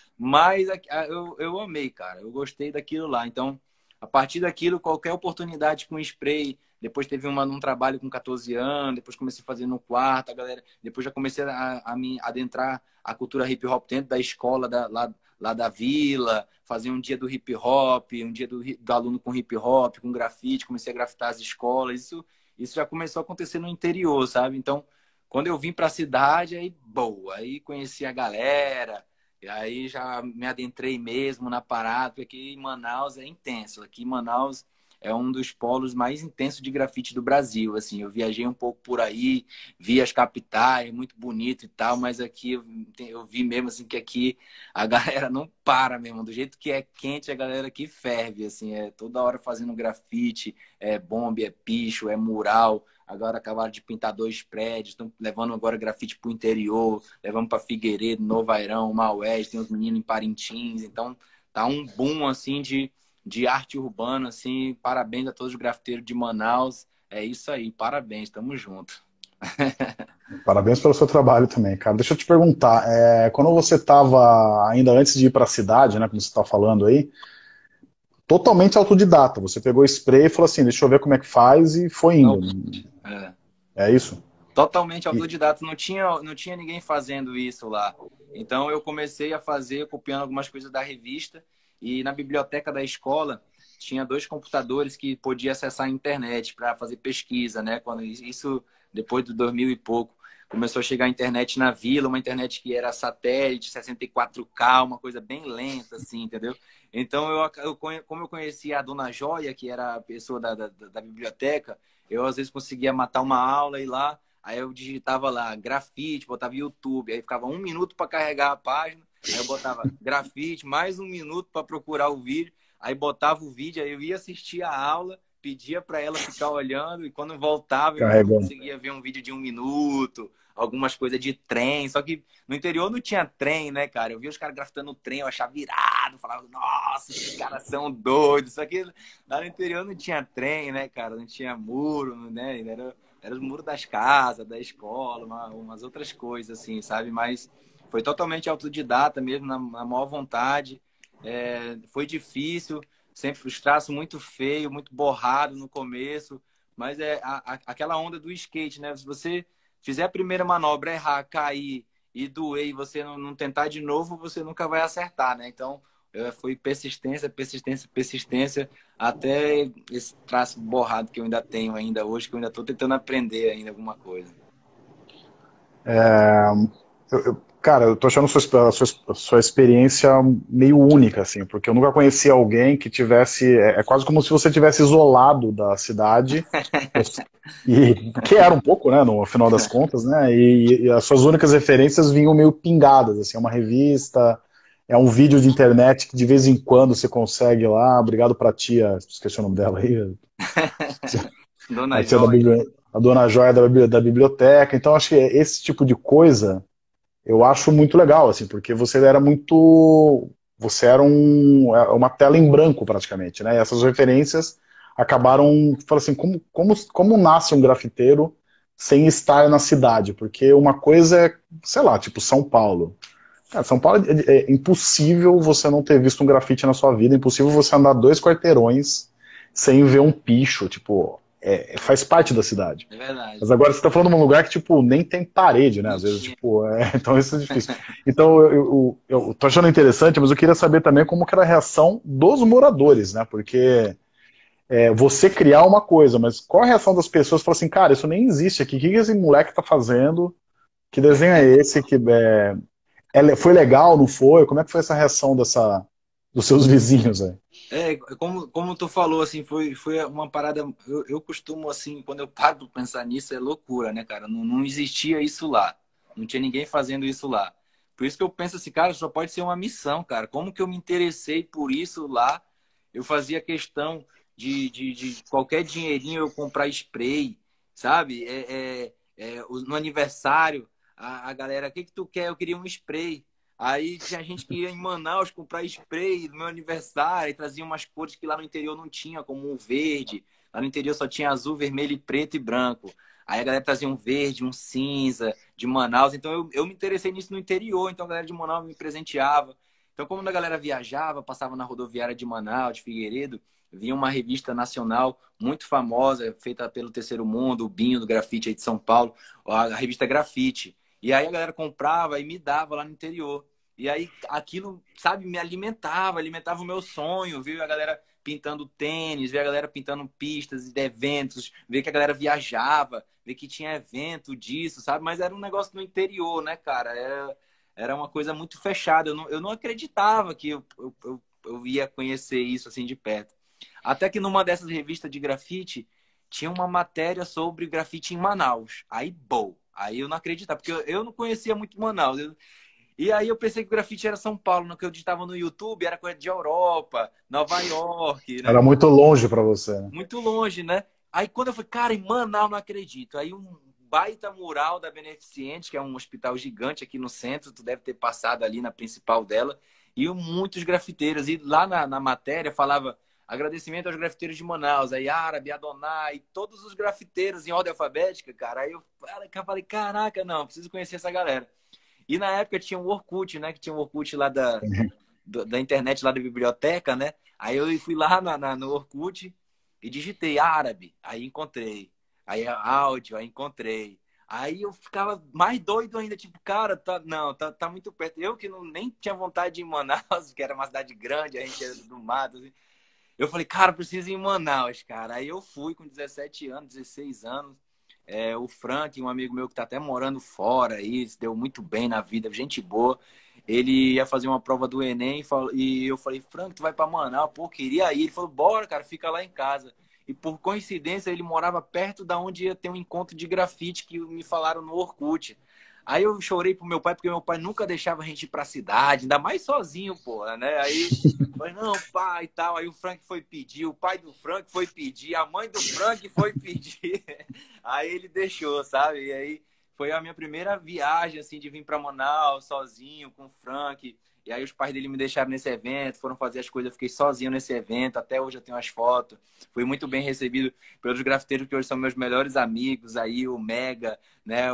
Mas eu amei, cara. Eu gostei daquilo lá. Então, a partir daquilo, qualquer oportunidade com spray. Depois teve um trabalho com 14 anos, depois comecei a fazer no quarto, a galera. Depois já comecei a me adentrar a cultura hip hop dentro da escola lá da vila, fazer um dia do hip hop, um dia do aluno com hip hop, com grafite, comecei a grafitar as escolas. Isso já começou a acontecer no interior, sabe? Então, quando eu vim para a cidade, aí, boa, aí conheci a galera. E aí já me adentrei mesmo na parada, porque aqui em Manaus é intenso. Aqui em Manaus é um dos polos mais intensos de grafite do Brasil. Assim, eu viajei um pouco por aí, vi as capitais, muito bonito e tal, mas aqui eu vi mesmo assim que aqui a galera não para mesmo. Do jeito que é quente, a galera aqui ferve. Assim, é toda hora fazendo grafite, é bomba, é picho, é mural. Agora acabaram de pintar 2 prédios, estão levando agora grafite para o interior, levando para Figueiredo, Novo Airão, Maués, tem uns meninos em Parintins. Então, tá um boom assim de arte urbana, assim. Parabéns a todos os grafiteiros de Manaus. É isso aí, parabéns, tamo junto. Parabéns pelo seu trabalho também, cara. Deixa eu te perguntar, quando você estava, ainda antes de ir para a cidade, né, como você está falando aí, totalmente autodidata. Você pegou spray e falou assim, deixa eu ver como é que faz e foi indo. É. É isso? Totalmente E, autodidata, não tinha ninguém fazendo isso lá. Então eu comecei a fazer, copiando algumas coisas da revista, e na biblioteca da escola tinha 2 computadores que podia acessar a internet para fazer pesquisa, né? Quando isso, depois de 2000 e pouco, começou a chegar a internet na vila, uma internet que era satélite, 64K, uma coisa bem lenta, assim, entendeu? Então, como eu conhecia a Dona Joia, que era a pessoa da biblioteca, eu às vezes conseguia matar uma aula e ir lá. Aí eu digitava lá grafite, botava YouTube, aí ficava 1 minuto para carregar a página, aí eu botava grafite, mais 1 minuto para procurar o vídeo, aí botava o vídeo, aí eu ia assistir a aula, pedia para ela ficar olhando, e quando voltava eu carregando. conseguia ver um vídeo de 1 minuto, algumas coisas de trem, só que no interior não tinha trem, né, cara? Eu via os caras grafitando o trem, eu achava virado, falava, nossa, esses caras são doidos, só que lá no interior não tinha trem, né, cara? Não tinha muro, né? Era os muros das casas, da escola, umas outras coisas, assim, sabe? Mas foi totalmente autodidata mesmo, na maior vontade. Foi difícil, sempre os traços muito feio, muito borrado no começo, mas aquela onda do skate, né? Se você fizer a primeira manobra, errar, cair e doer e você não tentar de novo, você nunca vai acertar, né? Então, foi persistência, persistência, persistência, até esse traço borrado que eu ainda tenho ainda hoje, que eu ainda estou tentando aprender ainda alguma coisa. Cara, eu tô achando sua experiência meio única, assim, porque eu nunca conheci alguém que tivesse. É quase como se você tivesse isolado da cidade, e que era um pouco, né, no final das contas, né, e as suas únicas referências vinham meio pingadas, assim, é uma revista, é um vídeo de internet que de vez em quando você consegue lá. Obrigado pra tia, esqueci o nome dela aí, a Dona tia da Joia. a dona Joia da biblioteca. Então, acho que esse tipo de coisa eu acho muito legal, assim, porque você era muito. Você era uma tela em branco, praticamente, né? E essas referências acabaram. Fala assim, como nasce um grafiteiro sem estar na cidade? Porque uma coisa é, sei lá, tipo São Paulo. Cara, São Paulo é impossível você não ter visto um grafite na sua vida, é impossível você andar 2 quarteirões sem ver um picho, tipo, faz parte da cidade. É verdade. Mas agora você está falando de um lugar que, tipo, nem tem parede, né? Nem Às vezes, tinha. tipo, então isso é difícil. Então, eu tô achando interessante, mas eu queria saber também como que era a reação dos moradores, né? Porque você criar uma coisa, mas qual a reação das pessoas? Falar assim, cara, isso nem existe aqui. O que que esse moleque tá fazendo? Que desenho é esse? Foi legal, não foi? Como é que foi essa reação dos seus vizinhos aí? Como tu falou, assim, foi uma parada. Eu costumo, assim, quando eu paro pra pensar nisso, é loucura, né, cara? Não existia isso lá. Não tinha ninguém fazendo isso lá. Por isso que eu penso assim, cara, só pode ser uma missão, cara. Como que eu me interessei por isso lá? Eu fazia questão de qualquer dinheirinho eu comprar spray, sabe? No aniversário, a galera, o que que tu quer? Eu queria um spray. Aí tinha gente que ia em Manaus comprar spray no meu aniversário e trazia umas cores que lá no interior não tinha, como um verde. Lá no interior só tinha azul, vermelho, preto e branco. Aí a galera trazia um verde, um cinza de Manaus. Então eu me interessei nisso no interior. Então a galera de Manaus me presenteava. Então, como a galera viajava, passava na rodoviária de Manaus, de Figueiredo, vinha uma revista nacional muito famosa, feita pelo Terceiro Mundo, o Binho do Grafite aí de São Paulo, a revista Grafite. E aí a galera comprava e me dava lá no interior. E aí aquilo, sabe, me alimentava o meu sonho, viu? A galera pintando tênis, ver a galera pintando pistas de eventos, ver que a galera viajava, ver que tinha evento disso, sabe? Mas era um negócio no interior, né, cara? Era uma coisa muito fechada. Eu não acreditava que eu ia conhecer isso assim de perto. Até que numa dessas revistas de grafite tinha uma matéria sobre grafite em Manaus. Aí, bom. Aí eu não acreditava, porque eu não conhecia muito Manaus. E aí eu pensei que o grafite era São Paulo, no que eu digitava no YouTube, era coisa de Europa, Nova York, Era né? muito longe para você, né? Muito longe, né? Aí quando eu fui, cara, em Manaus não acredito. Aí um baita mural da Beneficente, que é um hospital gigante aqui no centro, tu deve ter passado ali na principal dela, e muitos grafiteiros. E lá na matéria falava agradecimento aos grafiteiros de Manaus, aí Árabe, Adonai, todos os grafiteiros em ordem alfabética, cara. Aí eu falei, caraca, não, preciso conhecer essa galera. E na época tinha o Orkut, né? Que tinha o Orkut lá da internet, lá da biblioteca, né? Aí eu fui lá no Orkut e digitei árabe, aí encontrei. Aí áudio, aí encontrei. Aí eu ficava mais doido ainda, tipo, cara, tá muito perto. Eu que nem tinha vontade de ir em Manaus, que era uma cidade grande, a gente era do mato, assim. Eu falei, cara, preciso ir em Manaus, cara. Aí eu fui com 17 anos, 16 anos. O Frank, um amigo meu que tá até morando fora aí, se deu muito bem na vida, gente boa. Ele ia fazer uma prova do Enem e eu falei, Frank, tu vai pra Manaus? Pô, queria ir. Ele falou, bora, cara, fica lá em casa. E por coincidência, ele morava perto da onde ia ter um encontro de grafite que me falaram no Orkut. Aí eu chorei pro meu pai, porque meu pai nunca deixava a gente ir pra cidade, ainda mais sozinho, porra, né? Aí falei, não, pai e tal. Aí o Frank foi pedir, o pai do Frank foi pedir, a mãe do Frank foi pedir. Aí ele deixou, sabe? E aí foi a minha primeira viagem, assim, de vir para Manaus sozinho, com o Frank. E aí os pais dele me deixaram nesse evento, foram fazer as coisas, eu fiquei sozinho nesse evento. Até hoje eu tenho as fotos. Fui muito bem recebido pelos grafiteiros que hoje são meus melhores amigos. Aí o Mega, né?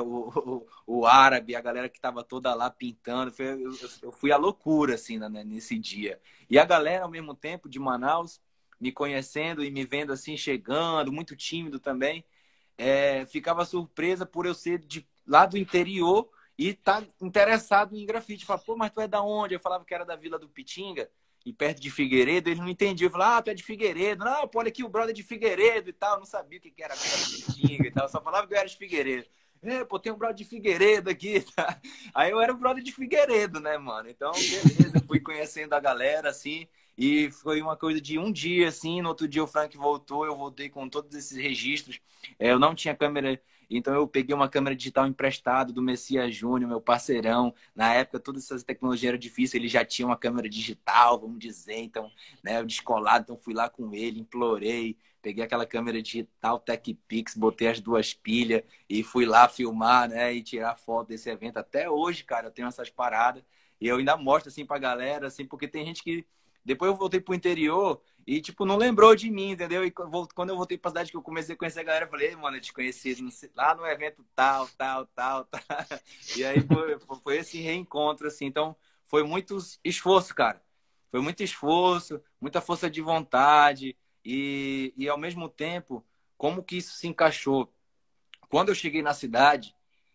O Árabe, a galera que estava toda lá pintando. Eu fui à loucura, assim, né, nesse dia. E a galera, ao mesmo tempo, de Manaus, me conhecendo e me vendo assim, chegando, muito tímido também, ficava surpresa por eu ser lá do interior e estar interessado em grafite. Falava, pô, mas tu é da onde? Eu falava que era da Vila do Pitinga, e perto de Figueiredo. Eles não entendiam. Eu falava, tu é de Figueiredo. Não, pô, olha aqui, o brother é de Figueiredo e tal. Eu não sabia o que era a Vila do Pitinga e tal. Eu só falava que eu era de Figueiredo. Pô, tem um brother de Figueiredo aqui. Tá? Aí eu era o brother de Figueiredo, né, mano? Então, beleza, fui conhecendo a galera, assim. E foi uma coisa de um dia, assim. No outro dia o Frank voltou, eu voltei com todos esses registros. Eu não tinha câmera, então eu peguei uma câmera digital emprestada do Messias Júnior, meu parceirão. Na época, todas essas tecnologias eram difíceis, ele já tinha uma câmera digital, vamos dizer. Então, né, eu descolado, então fui lá com ele, implorei. Peguei aquela câmera digital TechPix, botei as duas pilhas e fui lá filmar, né, e tirar foto desse evento. Até hoje, cara, eu tenho essas paradas. E eu ainda mostro, assim, pra galera, assim, porque tem gente que... Depois eu voltei pro interior e, tipo, não lembrou de mim, entendeu? E quando eu voltei pra cidade que eu comecei a conhecer a galera, eu falei, mano, eu te conheci lá no evento tal, tal, tal, tal. E aí foi esse reencontro, assim. Então, foi muito esforço, cara. Foi muito esforço, muita força de vontade e ao mesmo tempo, como que isso se encaixou? Quando eu cheguei na cidade,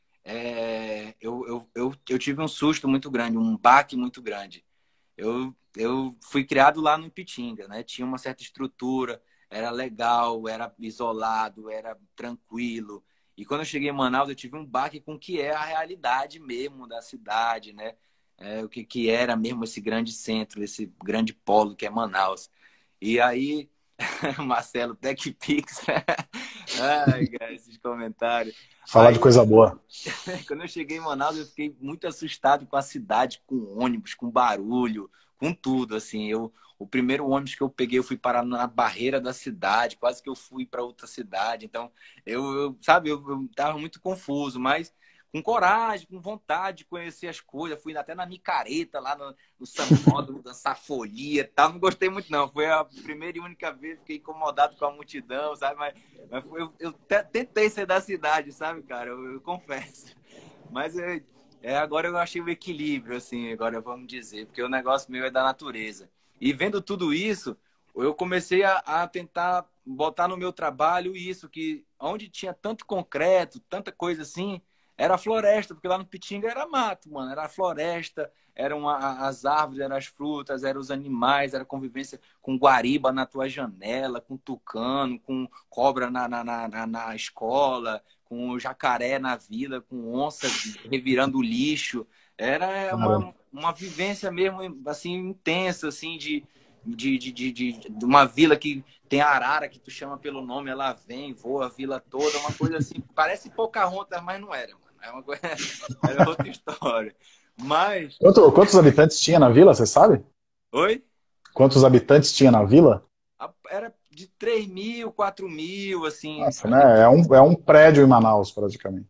eu tive um susto muito grande, um baque muito grande. Eu fui criado lá no Ipitinga, né? Tinha uma certa estrutura, era legal, era isolado, era tranquilo. E quando eu cheguei em Manaus, eu tive um baque com o que é a realidade mesmo da cidade, né? O que era mesmo esse grande centro, esse grande polo que é Manaus. E aí, Marcelo, TechPix. Ai, cara, esses comentários. Falar de Aí, coisa boa. quando eu cheguei em Manaus, eu fiquei muito assustado com a cidade, com ônibus, com barulho, com tudo, assim. O primeiro ônibus que eu peguei, eu fui parar na barreira da cidade, quase que eu fui para outra cidade. Então, sabe, eu tava muito confuso, mas com coragem, com vontade de conhecer as coisas. Fui até na micareta, lá no sambódromo, dançar folia e tal. Não gostei muito, não. Foi a primeira e única vez, fiquei incomodado com a multidão, sabe? Mas tentei ser da cidade, sabe, cara? Eu confesso. Mas agora eu achei o equilíbrio, assim, agora vamos dizer, porque o negócio meu é da natureza. E vendo tudo isso, eu comecei a tentar botar no meu trabalho isso, que onde tinha tanto concreto, tanta coisa assim, era floresta, porque lá no Pitinga era mato, mano, era floresta, eram as árvores, eram as frutas, eram os animais, era convivência com guariba na tua janela, com tucano, com cobra na escola, com jacaré na vila, com onça revirando lixo. Era Caramba. uma vivência mesmo, assim, intensa, assim, de uma vila que tem a arara que tu chama pelo nome, ela vem, voa a vila toda, uma coisa assim, parece Pocahontas, mas não era, mano. É uma coisa, era outra história. Mas. Quantos habitantes tinha na vila, você sabe? Oi? Quantos habitantes tinha na vila? Era de 3.000, 4.000, assim, Nossa, né? É um prédio em Manaus, praticamente.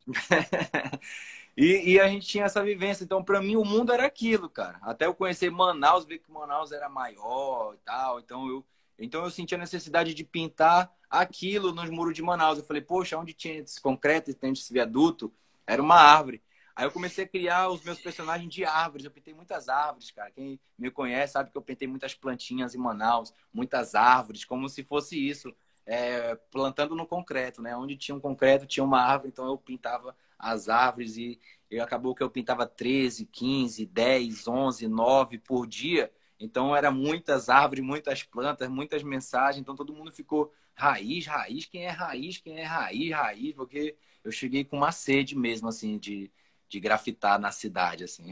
E a gente tinha essa vivência. Então, para mim, o mundo era aquilo, cara. Até eu conhecer Manaus, ver que Manaus era maior e tal. Então eu senti a necessidade de pintar aquilo nos muros de Manaus. Eu falei, poxa, onde tinha esse concreto, tinha esse viaduto, era uma árvore. Aí eu comecei a criar os meus personagens de árvores. Eu pintei muitas árvores, cara. Quem me conhece sabe que eu pintei muitas plantinhas em Manaus, muitas árvores, como se fosse isso, plantando no concreto, né? Onde tinha um concreto, tinha uma árvore, então eu pintava as árvores e acabou que eu pintava 13, 15, 10, 11, 9 por dia. Então era muitas árvores, muitas plantas, muitas mensagens. Então todo mundo ficou raiz, raiz, quem é raiz, quem é raiz, raiz, porque eu cheguei com uma sede mesmo, assim, de grafitar na cidade, assim.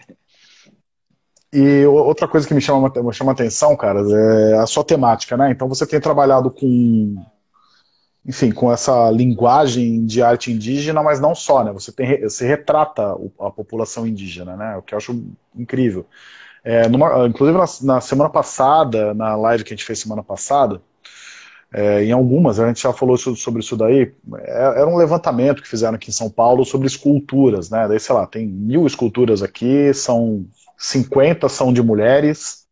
E outra coisa que me chama a atenção, cara, é a sua temática, né? Então você tem trabalhado com, enfim, com essa linguagem de arte indígena, mas não só, né? Você retrata a população indígena, né? O que eu acho incrível. Inclusive na semana passada, na live que a gente fez semana passada, em algumas, a gente já falou sobre isso daí, era um levantamento que fizeram aqui em São Paulo sobre esculturas, né? Daí, sei lá, tem 1.000 esculturas aqui, 50 são de mulheres,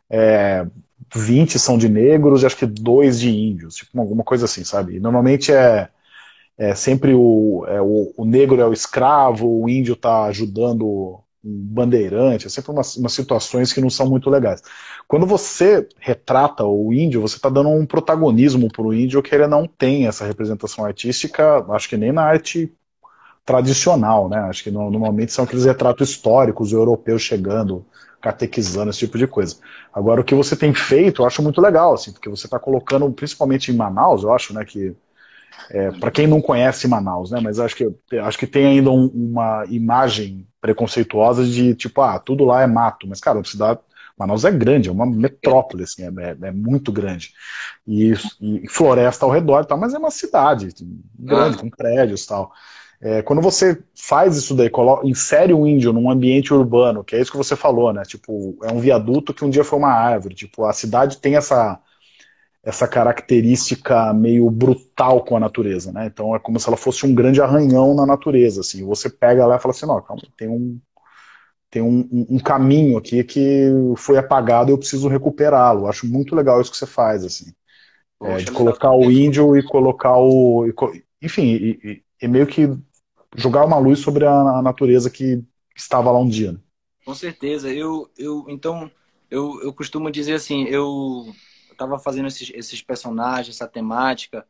20 são de negros e acho que 2 de índios, tipo alguma coisa assim, sabe? E normalmente sempre o negro é o escravo, o índio está ajudando um bandeirante, é sempre umas situações que não são muito legais. Quando você retrata o índio, você está dando um protagonismo para o índio que ele não tem essa representação artística, acho que nem na arte tradicional, né? Acho que normalmente são aqueles retratos históricos, europeus chegando, catequizando, esse tipo de coisa. Agora, o que você tem feito, eu acho muito legal, assim, porque você está colocando, principalmente em Manaus, eu acho, né, que para quem não conhece Manaus, né? Mas acho que tem ainda uma imagem preconceituosa de tipo, tudo lá é mato. Mas, cara, Manaus é grande, é uma metrópole, assim, é muito grande. E floresta ao redor e tal, mas é uma cidade grande, Ah, com prédios e tal. Quando você faz isso daí, insere o índio num ambiente urbano, que é isso que você falou, né? Tipo, é um viaduto que um dia foi uma árvore. Tipo, a cidade tem essa característica meio brutal com a natureza, né? Então é como se ela fosse um grande arranhão na natureza, assim. Você pega lá e fala assim, não, calma, tem um caminho aqui que foi apagado e eu preciso recuperá-lo. Acho muito legal isso que você faz, assim. De poxa, legal. colocar o índio e colocar enfim, e meio que jogar uma luz sobre a natureza que estava lá um dia, né? Com certeza. Então, eu costumo dizer assim, eu estava fazendo esses personagens, essa temática,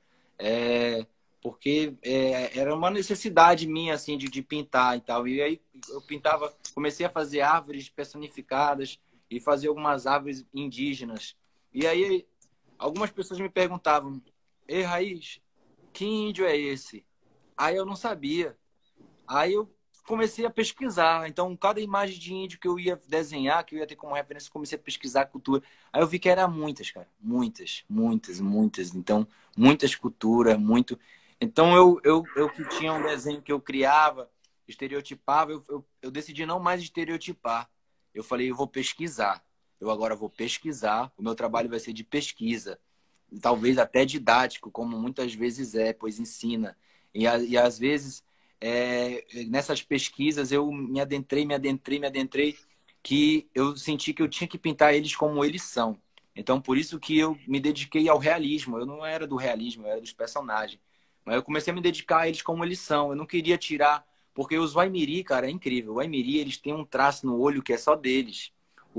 porque era uma necessidade minha, assim, de pintar e tal. E aí eu pintava, comecei a fazer árvores personificadas e fazer algumas árvores indígenas. E aí algumas pessoas me perguntavam, Ei, Raiz, que índio é esse? Aí eu não sabia. Aí eu comecei a pesquisar. Então, cada imagem de índio que eu ia desenhar, que eu ia ter como referência, eu comecei a pesquisar a cultura. Aí eu vi que era muitas, cara. Muitas, muitas, muitas. Então, muitas culturas, muito. Então, eu que tinha um desenho que eu criava, estereotipava, eu decidi não mais estereotipar. Eu falei, eu vou pesquisar. Eu agora vou pesquisar. O meu trabalho vai ser de pesquisa. Talvez até didático, como muitas vezes pois ensina. E às vezes nessas pesquisas eu me adentrei, que eu senti que eu tinha que pintar eles como eles são. Então, por isso que eu me dediquei ao realismo. Eu não era do realismo, eu era dos personagens. Mas eu comecei a me dedicar a eles como eles são. Eu não queria tirar... Porque os Waimiri, cara, é incrível. O Waimiri, eles têm um traço no olho que é só deles.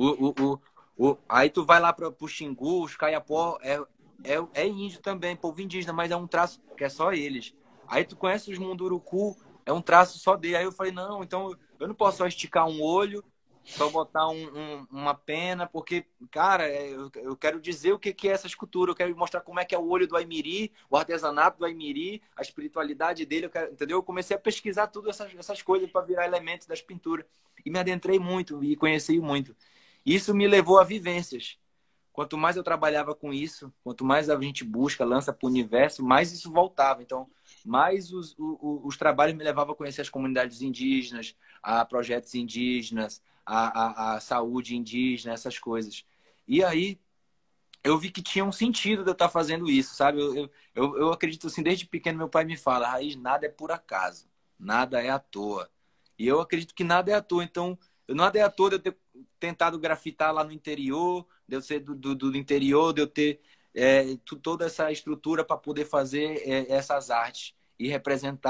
Aí tu vai lá pro Xingu, os Kayapó, é índio também, povo indígena, mas é um traço que é só eles. Aí tu conhece os Munduruku, é um traço só dele. Aí eu falei, não, então eu não posso só esticar um olho, só botar uma pena, porque, cara, eu quero dizer o que é essa escultura, eu quero mostrar como é que é o olho do Aimiri, o artesanato do Aimiri, a espiritualidade dele, entendeu? Eu comecei a pesquisar tudo essas coisas para virar elementos das pinturas. E me adentrei muito e conheci muito. Isso me levou a vivências. Quanto mais eu trabalhava com isso, quanto mais a gente busca, lança para o universo, mais isso voltava. Então, mais os trabalhos me levavam a conhecer as comunidades indígenas, a projetos indígenas, a saúde indígena, essas coisas. E aí, eu vi que tinha um sentido de eu estar fazendo isso, sabe? Eu acredito assim, desde pequeno meu pai me fala, Raiz, nada é por acaso, nada é à toa. E eu acredito que nada é à toa. Então, nada é à toa de eu ter tentado grafitar lá no interior, de eu ser do interior, de eu ter toda essa estrutura para poder fazer essas artes e representar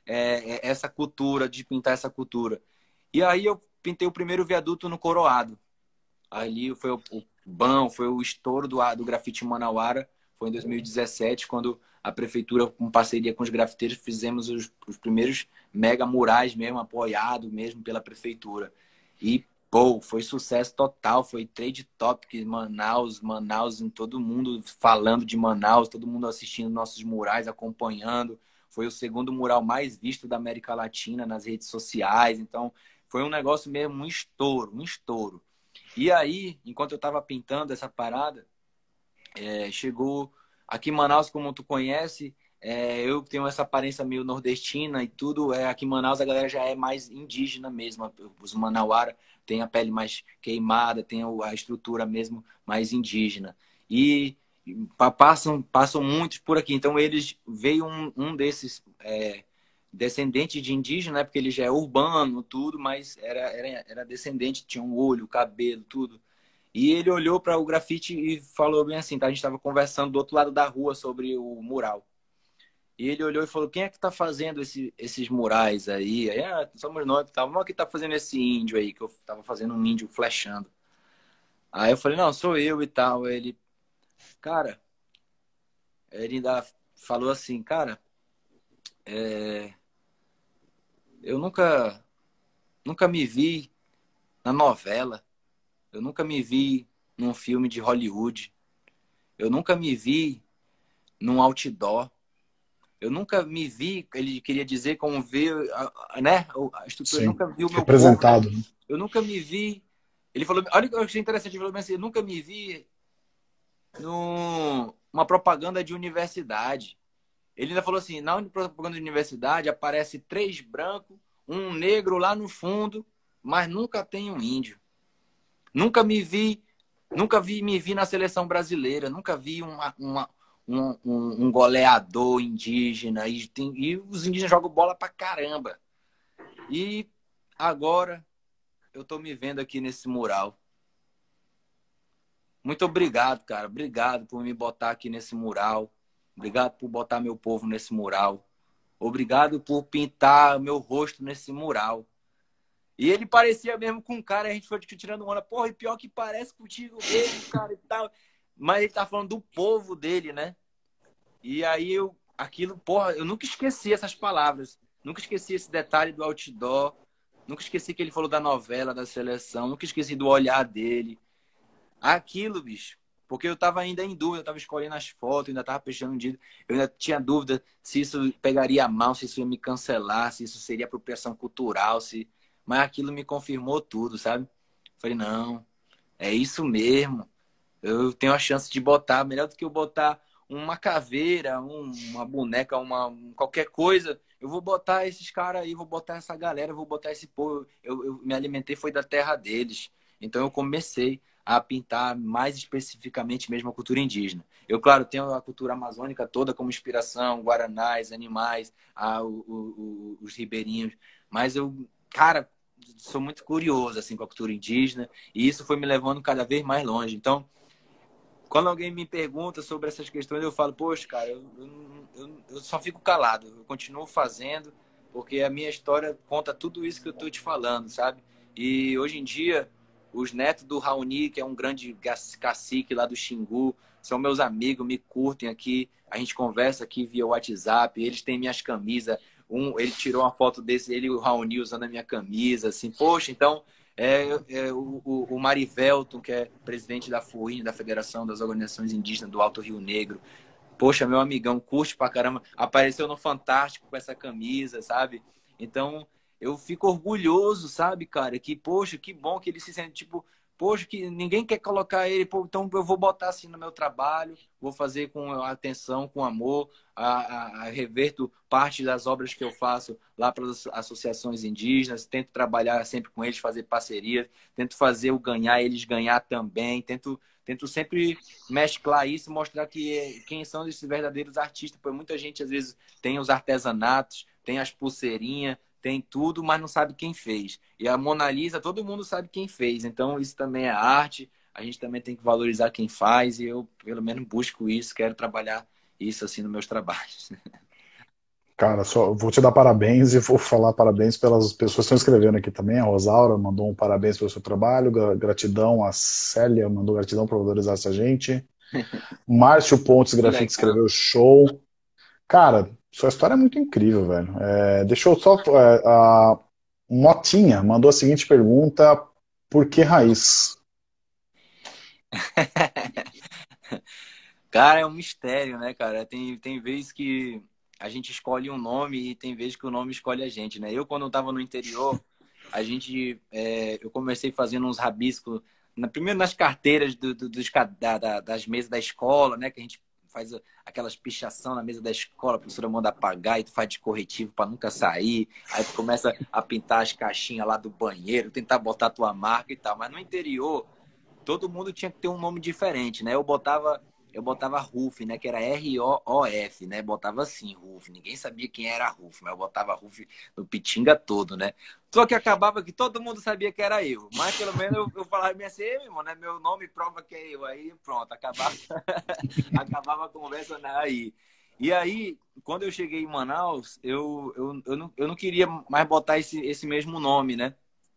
essa cultura, de pintar essa cultura. E aí eu pintei o primeiro viaduto no Coroado. Ali foi foi o estouro do grafite em Manauara. Foi em 2017, quando a prefeitura, com parceria com os grafiteiros, fizemos os primeiros mega murais mesmo, apoiado mesmo pela prefeitura. E, pô, foi sucesso total. Foi trade topic, Manaus, em todo mundo falando de Manaus, todo mundo assistindo nossos murais, acompanhando. Foi o segundo mural mais visto da América Latina nas redes sociais. Então, foi um negócio mesmo, um estouro, um estouro. E aí, enquanto eu estava pintando essa parada, chegou aqui em Manaus, como tu conhece, eu tenho essa aparência meio nordestina e tudo. Aqui em Manaus a galera já é mais indígena mesmo. Os manauara têm a pele mais queimada, tem a estrutura mesmo mais indígena. E passam muitos por aqui. Então eles veio um desses descendente de indígena, né? Porque ele já é urbano, tudo, mas era descendente, tinha um olho, cabelo, tudo. E ele olhou para o grafite e falou bem assim, tá? A gente estava conversando do outro lado da rua sobre o mural. E ele olhou e falou, quem é que tá fazendo esses murais aí? Aí, somos nós que tava. Mas que tá fazendo esse índio aí? Que eu tava fazendo um índio flechando. Aí eu falei, não, sou eu e tal. Aí ele, cara, ele ainda falou assim, cara, eu nunca me vi na novela. Eu nunca me vi num filme de Hollywood. Eu nunca me vi num outdoor. Eu nunca me vi, ele queria dizer como ver, né? A estrutura, eu Sim. nunca vi o meu corpo. Representado, né? Eu nunca me vi. Ele falou, olha o que eu achei interessante, ele falou assim, eu nunca me vi numa propaganda de universidade. Ele ainda falou assim, na propaganda de universidade aparece 3 brancos, um negro lá no fundo, mas nunca tem um índio. Nunca me vi na seleção brasileira, nunca vi um goleador indígena. E os indígenas jogam bola pra caramba. E agora eu tô me vendo aqui nesse mural. Muito obrigado, cara. Obrigado por me botar aqui nesse mural. Obrigado por botar meu povo nesse mural. Obrigado por pintar meu rosto nesse mural. E ele parecia mesmo com um cara, a gente foi tirando onda. Porra, e pior que parece contigo mesmo, cara, e tal. Mas ele tá falando do povo dele, né? E aí porra, eu nunca esqueci essas palavras. Nunca esqueci esse detalhe do outdoor. Nunca esqueci que ele falou da novela, da seleção. Nunca esqueci do olhar dele. Aquilo, bicho. Porque eu tava ainda em dúvida, eu tava escolhendo as fotos, ainda tava fechando um dia. Eu ainda tinha dúvida se isso pegaria mal, se isso ia me cancelar, se isso seria apropriação cultural, se... Mas aquilo me confirmou tudo, sabe? Falei, não, é isso mesmo. Eu tenho a chance de botar, melhor do que eu botar uma caveira, uma boneca, qualquer coisa. Eu vou botar esses caras aí, vou botar essa galera, vou botar esse povo. Eu me alimentei, foi da terra deles. Então eu comecei a pintar mais especificamente mesmo a cultura indígena. Eu, claro, tenho a cultura amazônica toda como inspiração, guaranás, animais, os ribeirinhos. Mas eu, cara, sou muito curioso assim, com a cultura indígena e isso foi me levando cada vez mais longe. Então, quando alguém me pergunta sobre essas questões, eu falo, poxa, cara, eu só fico calado. Eu continuo fazendo, porque a minha história conta tudo isso que eu estou te falando, sabe? E hoje em dia, os netos do Raoni, que é um grande cacique lá do Xingu, são meus amigos, me curtem aqui. A gente conversa aqui via WhatsApp, eles têm minhas camisas. Ele tirou uma foto desse, ele e o Raoni usando a minha camisa, assim, poxa, então... o Marivelton, que é presidente da FUIN, da Federação das Organizações Indígenas do Alto Rio Negro. Poxa, meu amigão, curte pra caramba. Apareceu no Fantástico com essa camisa, sabe? Então, eu fico orgulhoso, sabe, cara? Que, poxa, que bom que ele se sente, tipo, poxa, que ninguém quer colocar ele, pô, então eu vou botar assim no meu trabalho, vou fazer com atenção, com amor, reverto parte das obras que eu faço lá para as associações indígenas, tento trabalhar sempre com eles, fazer parcerias, tento fazer o ganhar, eles ganhar também, tento sempre mesclar isso, mostrar quem são esses verdadeiros artistas, porque muita gente às vezes tem os artesanatos, tem as pulseirinhas, tem tudo, mas não sabe quem fez. E a Mona Lisa, todo mundo sabe quem fez. Então, isso também é arte. A gente também tem que valorizar quem faz. E eu, pelo menos, busco isso. Quero trabalhar isso assim nos meus trabalhos. Cara, só vou te dar parabéns e vou falar parabéns pelas pessoas que estão escrevendo aqui também. A Rosaura mandou um parabéns pelo seu trabalho, gratidão. A Célia mandou gratidão por valorizar essa gente. Márcio Pontes Que Grafite legal. escreveu show. Cara, sua história é muito incrível, velho. Deixa eu só. A Motinha mandou a seguinte pergunta: por que raiz? Cara, é um mistério, né, cara? Tem vezes que a gente escolhe um nome e tem vezes que o nome escolhe a gente, né? Eu, quando eu tava no interior, eu comecei fazendo uns rabiscos, primeiro nas carteiras das mesas da escola, né? Que a gente faz aquelas pichação na mesa da escola, a professora manda apagar e tu faz de corretivo para nunca sair. Aí tu começa a pintar as caixinhas lá do banheiro, tentar botar a tua marca e tal. Mas no interior todo mundo tinha que ter um nome diferente, né? Eu botava Ruf, né? Que era R-O-O-F, né? Botava assim, Ruf. Ninguém sabia quem era Ruf, mas eu botava Ruf no Pitinga todo, né? Só que acabava que todo mundo sabia que era eu. Mas pelo menos eu falava minha assim, meu irmão, né? Meu nome prova que é eu. Aí pronto, acabava a conversa aí. E aí, quando eu cheguei em Manaus, eu não queria mais botar esse mesmo nome, né?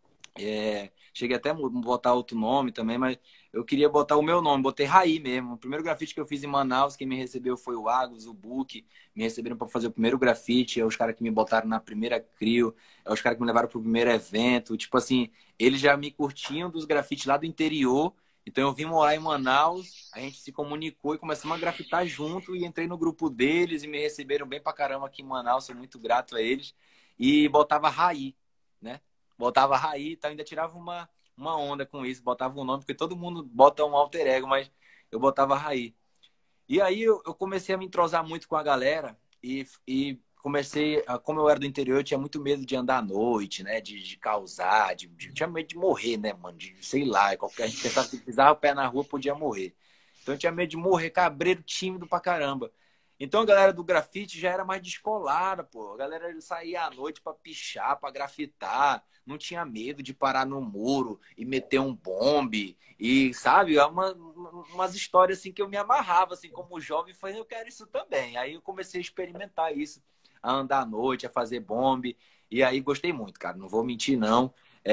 Cheguei até a botar outro nome também, mas eu queria botar o meu nome, botei Raí mesmo. O primeiro grafite que eu fiz em Manaus, quem me recebeu foi o Agus, o Book, me receberam para fazer o primeiro grafite, é os caras que me botaram na primeira CRIO, é os caras que me levaram pro primeiro evento. Tipo assim, eles já me curtiam dos grafites lá do interior, então eu vim morar em Manaus, a gente se comunicou e começamos a grafitar junto e entrei no grupo deles e me receberam bem pra caramba aqui em Manaus, sou muito grato a eles. E botava Raí, né? Botava Raí, então ainda tirava uma onda com isso, botava um nome, porque todo mundo bota um alter ego, mas eu botava Raí. E aí eu comecei a me entrosar muito com a galera e comecei, como eu era do interior, eu tinha muito medo de andar à noite, né? De causar, tinha medo de morrer, né, mano? De, sei lá, a gente pensava que pisava o pé na rua podia morrer. Então eu tinha medo de morrer, cabreiro, tímido pra caramba. Então a galera do grafite já era mais descolada, pô. A galera saía à noite pra pichar, pra grafitar, não tinha medo de parar no muro e meter um bombe. E, sabe, umas histórias assim que eu me amarrava, assim, como jovem, falei, eu quero isso também. Aí eu comecei a experimentar isso, a andar à noite, a fazer bombe. E aí gostei muito, cara, não vou mentir, não.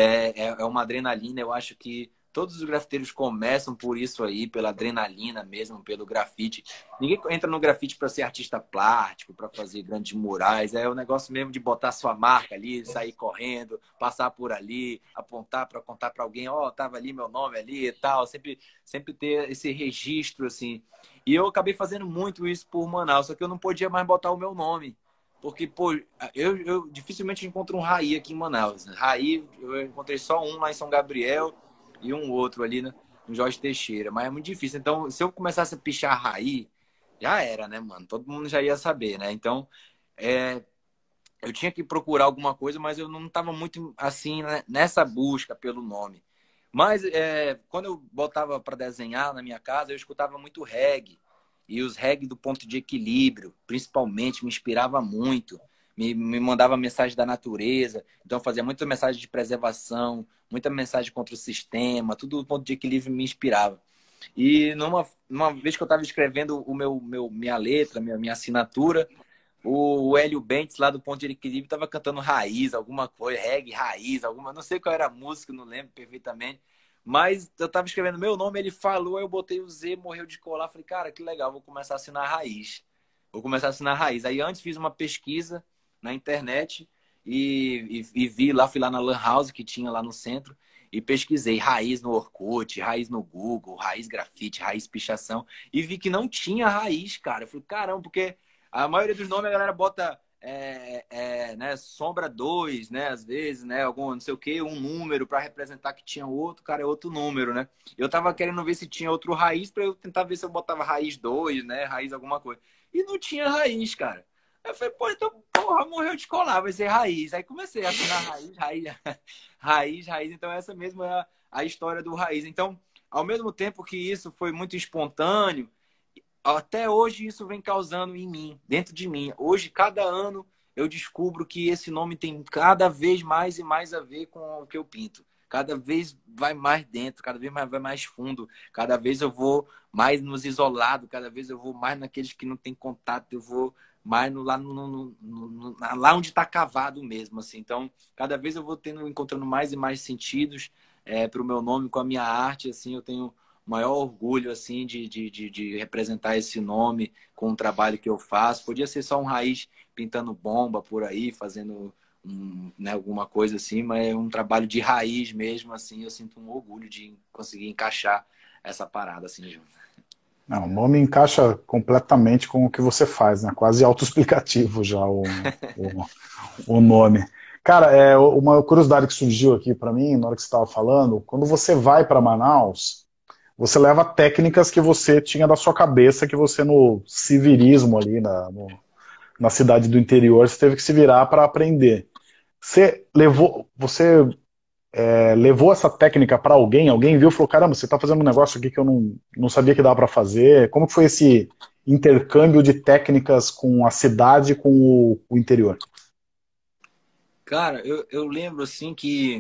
É uma adrenalina, eu acho que todos os grafiteiros começam por isso aí, pela adrenalina mesmo, pelo grafite. Ninguém entra no grafite para ser artista plástico, para fazer grandes murais. É o negócio mesmo de botar sua marca ali, sair correndo, passar por ali, apontar para contar para alguém, ó, tava ali meu nome ali e tal. Sempre ter esse registro assim. E eu acabei fazendo muito isso por Manaus, só que eu não podia mais botar o meu nome. Porque, pô, eu dificilmente encontro um Raí aqui em Manaus. Raí, eu encontrei só um lá em São Gabriel e um outro ali, né, no Jorge Teixeira. Mas é muito difícil. Então, se eu começasse a pichar Raí, já era, né, mano? Todo mundo já ia saber, né? Então, é, eu tinha que procurar alguma coisa, mas eu não estava muito assim, né, nessa busca pelo nome. Mas quando eu botava para desenhar na minha casa, eu escutava muito reggae. E os reggae do ponto de equilíbrio, principalmente, me inspirava muito. Me mandava mensagem da natureza. Então, eu fazia muita mensagem de preservação, muita mensagem contra o sistema. Tudo do ponto de equilíbrio me inspirava. E numa vez que eu estava escrevendo minha letra, minha assinatura, o Hélio Bentes, lá do Ponto de Equilíbrio, estava cantando raiz, alguma coisa, reggae, raiz, alguma. Não sei qual era a música, não lembro perfeitamente. Mas eu estava escrevendo meu nome, ele falou, eu botei o Z, morreu de colar. Falei, cara, que legal, vou começar a assinar raiz. Vou começar a assinar raiz. Aí antes fiz uma pesquisa na internet e vi lá, fui lá na Lan House que tinha lá no centro e pesquisei raiz no Orkut, raiz no Google, raiz grafite, raiz pichação e vi que não tinha raiz, cara. Eu falei, caramba, porque a maioria dos nomes a galera bota né, sombra 2, né? Às vezes, né? Algum não sei o que, um número para representar que tinha outro, cara, é outro número, né? Eu tava querendo ver se tinha outro raiz para eu tentar ver se eu botava raiz 2, né? Raiz alguma coisa. E não tinha raiz, cara. Eu falei, pô, então, porra, morreu de colar, vai ser raiz. Aí comecei a assinar raiz, raiz, raiz, raiz. Então, essa mesma é a história do raiz. Então, ao mesmo tempo que isso foi muito espontâneo, até hoje isso vem causando em mim, dentro de mim. Hoje, cada ano, eu descubro que esse nome tem cada vez mais e mais a ver com o que eu pinto. Cada vez vai mais dentro, cada vez mais vai mais fundo, cada vez eu vou mais nos isolados, cada vez eu vou mais naqueles que não tem contato, eu vou mas lá onde está cavado mesmo, assim. Então, cada vez eu vou encontrando mais e mais sentidos para o meu nome com a minha arte, assim. Eu tenho maior orgulho, assim, de representar esse nome com o trabalho que eu faço. Podia ser só um raiz pintando bomba por aí, fazendo né, alguma coisa assim, mas é um trabalho de raiz mesmo, assim. Eu sinto um orgulho de conseguir encaixar essa parada, assim, junto. Não, o nome encaixa completamente com o que você faz, né? Quase autoexplicativo já o nome. Cara, uma curiosidade que surgiu aqui para mim, na hora que você estava falando, quando você vai para Manaus, você leva técnicas que você tinha da sua cabeça, que você no civilismo ali, na cidade do interior, você teve que se virar para aprender. Você levou essa técnica para alguém? Alguém viu e falou, caramba, você está fazendo um negócio aqui que eu não sabia que dava para fazer. Como que foi esse intercâmbio de técnicas com a cidade e com o interior? Cara, eu lembro assim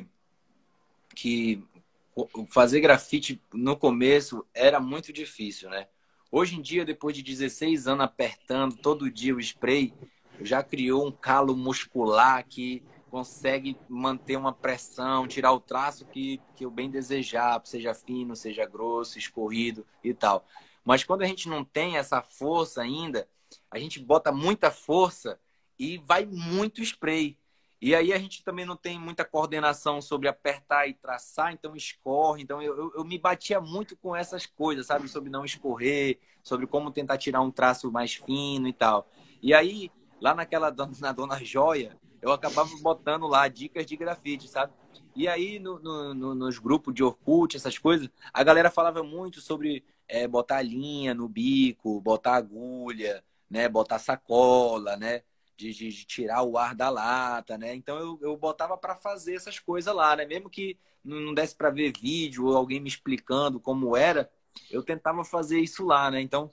que fazer grafite no começo era muito difícil, né? Hoje em dia, depois de 16 anos apertando todo dia o spray, já criou um calo muscular que consegue manter uma pressão, tirar o traço que eu bem desejar, seja fino, seja grosso, escorrido e tal. Mas quando a gente não tem essa força ainda, a gente bota muita força e vai muito spray. E aí a gente também não tem muita coordenação sobre apertar e traçar, então escorre. Então eu me batia muito com essas coisas, sabe? Sobre não escorrer, sobre como tentar tirar um traço mais fino e tal. E aí, lá na Dona Joia, eu acabava botando lá dicas de grafite, sabe? E aí nos grupos de Orkut, essas coisas, a galera falava muito sobre botar linha no bico, botar agulha, né? Botar sacola, né? De tirar o ar da lata, né? Então eu botava para fazer essas coisas lá, né? Mesmo que não desse para ver vídeo ou alguém me explicando como era, eu tentava fazer isso lá, né? Então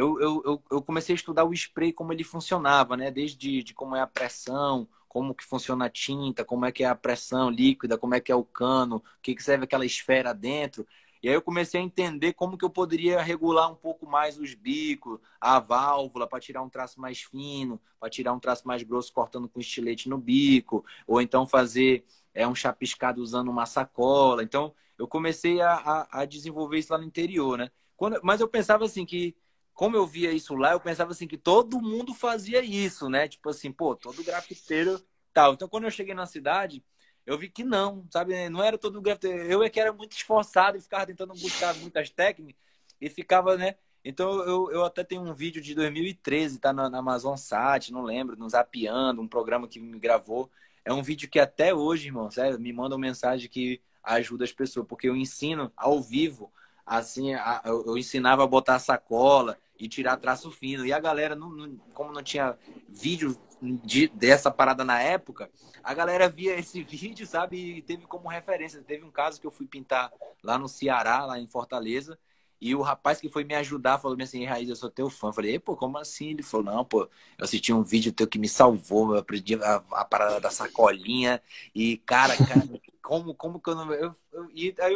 eu comecei a estudar o spray, como ele funcionava, né? Desde de como é a pressão, como que funciona a tinta, como é que é a pressão líquida, como é que é o cano, o que que serve aquela esfera dentro. E aí eu comecei a entender como que eu poderia regular um pouco mais os bicos, a válvula, para tirar um traço mais fino, para tirar um traço mais grosso cortando com estilete no bico, ou então fazer um chapiscado usando uma sacola. Então eu comecei a desenvolver isso lá no interior, né? Mas eu pensava assim que, como eu via isso lá, eu pensava assim que todo mundo fazia isso, né? Tipo assim, pô, todo grafiteiro tal. Então quando eu cheguei na cidade, eu vi que não, sabe? Não era todo grafiteiro. Eu é que era muito esforçado e ficava tentando buscar muitas técnicas e ficava, né? Então eu até tenho um vídeo de 2013, tá na Amazon Sat, não lembro, no Zapeando, um programa que me gravou. É um vídeo que até hoje, irmão, sério, me mandam mensagem que ajuda as pessoas, porque eu ensino ao vivo, assim, eu ensinava a botar sacola e tirar traço fino. E a galera, como não tinha vídeo dessa parada na época, a galera via esse vídeo, sabe? E teve como referência. Teve um caso que eu fui pintar lá no Ceará, lá em Fortaleza, e o rapaz que foi me ajudar falou assim, Raiz, eu sou teu fã. Eu falei, pô, como assim? Ele falou, não, pô, eu assisti um vídeo teu que me salvou, eu aprendi a parada da sacolinha, e cara, como que eu não... e aí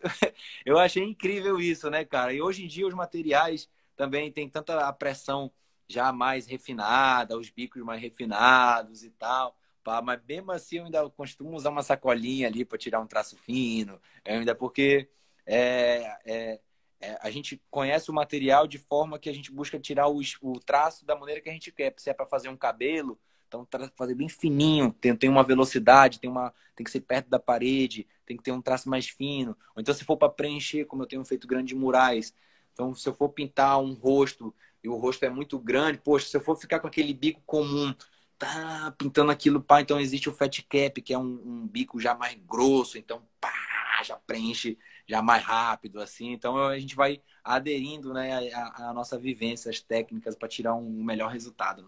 eu achei incrível isso, né, cara? E hoje em dia os materiais também tem tanta a pressão já mais refinada, os bicos mais refinados e tal. Pá, mas mesmo assim eu ainda costumo usar uma sacolinha ali para tirar um traço fino, ainda porque é, é, a gente conhece o material de forma que a gente busca tirar o traço da maneira que a gente quer. Se é para fazer um cabelo, então fazer bem fininho, tem uma velocidade, tem que ser perto da parede, tem que ter um traço mais fino. Ou então se for para preencher, como eu tenho feito grandes murais, então se eu for pintar um rosto e o rosto é muito grande, poxa, se eu for ficar com aquele bico comum, tá pintando aquilo, pá, então existe o fat cap, que é um bico já mais grosso, então pá, já preenche já mais rápido, assim. Então a gente vai aderindo, né, a nossa vivência, as técnicas para tirar um melhor resultado, né?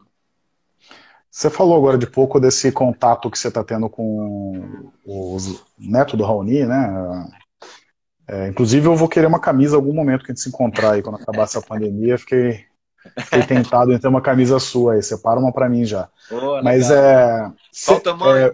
Você falou agora de pouco desse contato que você está tendo com os netos do Raoni, né? Inclusive eu vou querer uma camisa em algum momento que a gente se encontrar aí, quando acabar essa pandemia. Fiquei tentado em ter uma camisa sua aí. Separa uma para mim já. Oh, Mas legal. Qual o tamanho?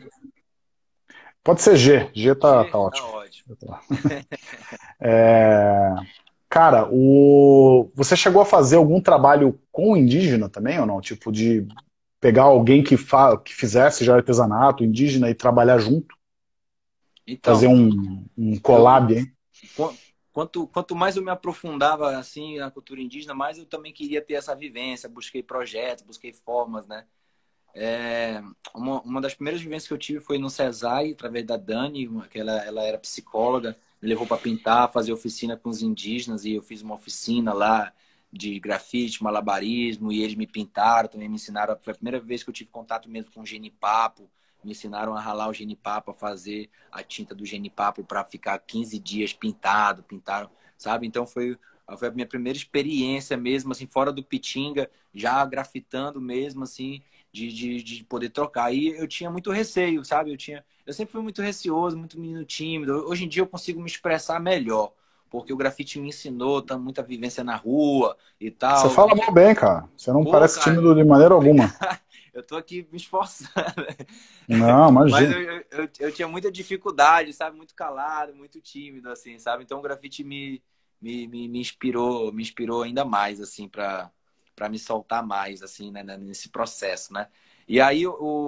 pode ser G. G tá G? Tá ótimo. ótimo. Cara, você chegou a fazer algum trabalho com indígena também ou não? Tipo, de pegar alguém que fizesse já artesanato indígena e trabalhar junto? Fazer Então, um eu collab, hein? Qu- quanto mais eu me aprofundava assim na cultura indígena, mais eu também queria ter essa vivência. Busquei projetos, busquei formas, né? É, uma das primeiras vivências que eu tive foi no Sesai, através da Dani, que ela era psicóloga, me levou para pintar, fazer oficina com os indígenas, e eu fiz uma oficina lá de grafite, malabarismo, e eles me pintaram, também me ensinaram. Foi a primeira vez que eu tive contato mesmo com genipapo, me ensinaram a ralar o genipapo, a fazer a tinta do genipapo para ficar 15 dias pintado, pintaram, sabe? Então foi a minha primeira experiência mesmo, assim, fora do Pitinga, já grafitando mesmo, assim, de poder trocar. Aí eu tinha muito receio, sabe? Eu sempre fui muito receoso, muito menino tímido. Hoje em dia eu consigo me expressar melhor, porque o grafite me ensinou tá, muita vivência na rua e Você tal. fala mal bem, cara. Você não Pô, parece cara, tímido de maneira alguma. obrigado. Eu tô aqui me esforçando. Não, Mas imagina. eu tinha muita dificuldade, sabe? Muito calado, muito tímido, assim, sabe? Então o grafite me inspirou ainda mais, assim, para me soltar mais, assim, né? Nesse processo, né? E aí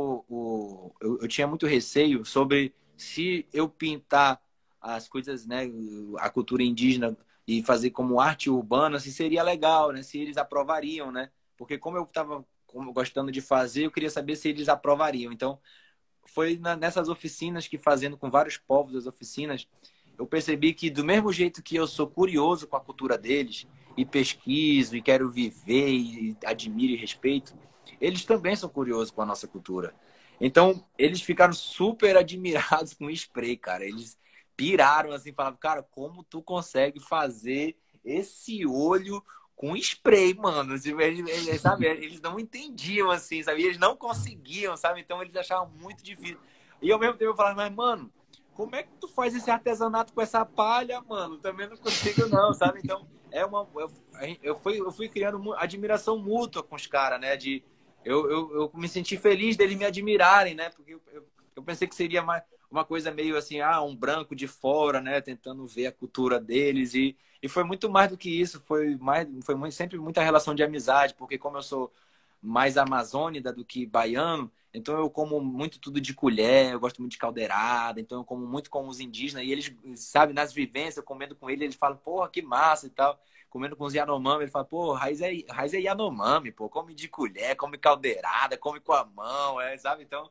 eu tinha muito receio sobre se eu pintar as coisas, né? A cultura indígena e fazer como arte urbana, se seria legal, né? Se eles aprovariam, né? Porque como eu estava gostando de fazer, eu queria saber se eles aprovariam. Então, foi nessas oficinas que fazendo com vários povos as oficinas, eu percebi que do mesmo jeito que eu sou curioso com a cultura deles e pesquiso e quero viver e admiro e respeito, eles também são curiosos com a nossa cultura. Então, eles ficaram super admirados com o spray, cara. Eles piraram assim, falavam, cara, como tu consegue fazer esse olho com spray, mano? Tipo, sabe, eles não entendiam, assim, sabe? Eles não conseguiam, sabe? Então, eles achavam muito difícil. E ao mesmo tempo eu falava, mas, mano, como é que tu faz esse artesanato com essa palha, mano? Também não consigo, não, sabe? Então, eu fui criando admiração mútua com os caras, né? Eu me senti feliz deles me admirarem, né? Porque eu pensei que seria uma coisa meio assim, um branco de fora, né? Tentando ver a cultura deles. E foi muito mais do que isso. Sempre muita relação de amizade, porque como eu sou mais amazônida do que baiano, então eu como muito tudo de colher, eu gosto muito de caldeirada, então eu como muito com os indígenas, e eles, sabe, nas vivências, eu comendo com eles, eles falam, porra, que massa e tal. Comendo com os Yanomami, ele fala, pô, raiz é Yanomami, pô, come de colher, come caldeirada, come com a mão, sabe? Então,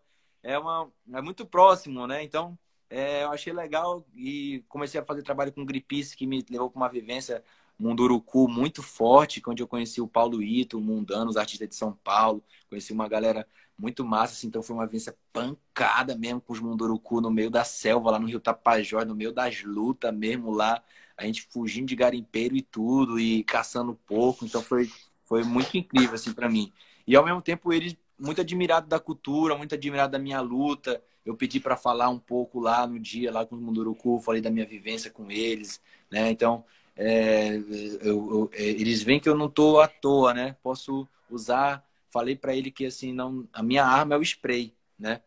é muito próximo, né? Então, eu achei legal e comecei a fazer trabalho com gripice, que me levou para uma vivência Munduruku muito forte, onde eu conheci o Paulo Ito, o Mundano, os artistas de São Paulo, conheci uma galera muito massa, assim, então foi uma vivência pancada mesmo com os Munduruku no meio da selva, lá no Rio Tapajós, no meio das lutas mesmo lá, a gente fugindo de garimpeiro e tudo, e caçando porco, então foi muito incrível, assim, para mim. E ao mesmo tempo eles muito admirado da cultura, muito admirado da minha luta, eu pedi para falar um pouco lá no dia, lá com os Munduruku, falei da minha vivência com eles, né, então é, eles veem que eu não tô à toa, né? Posso usar. Falei para ele que assim não, a minha arma é o spray, né?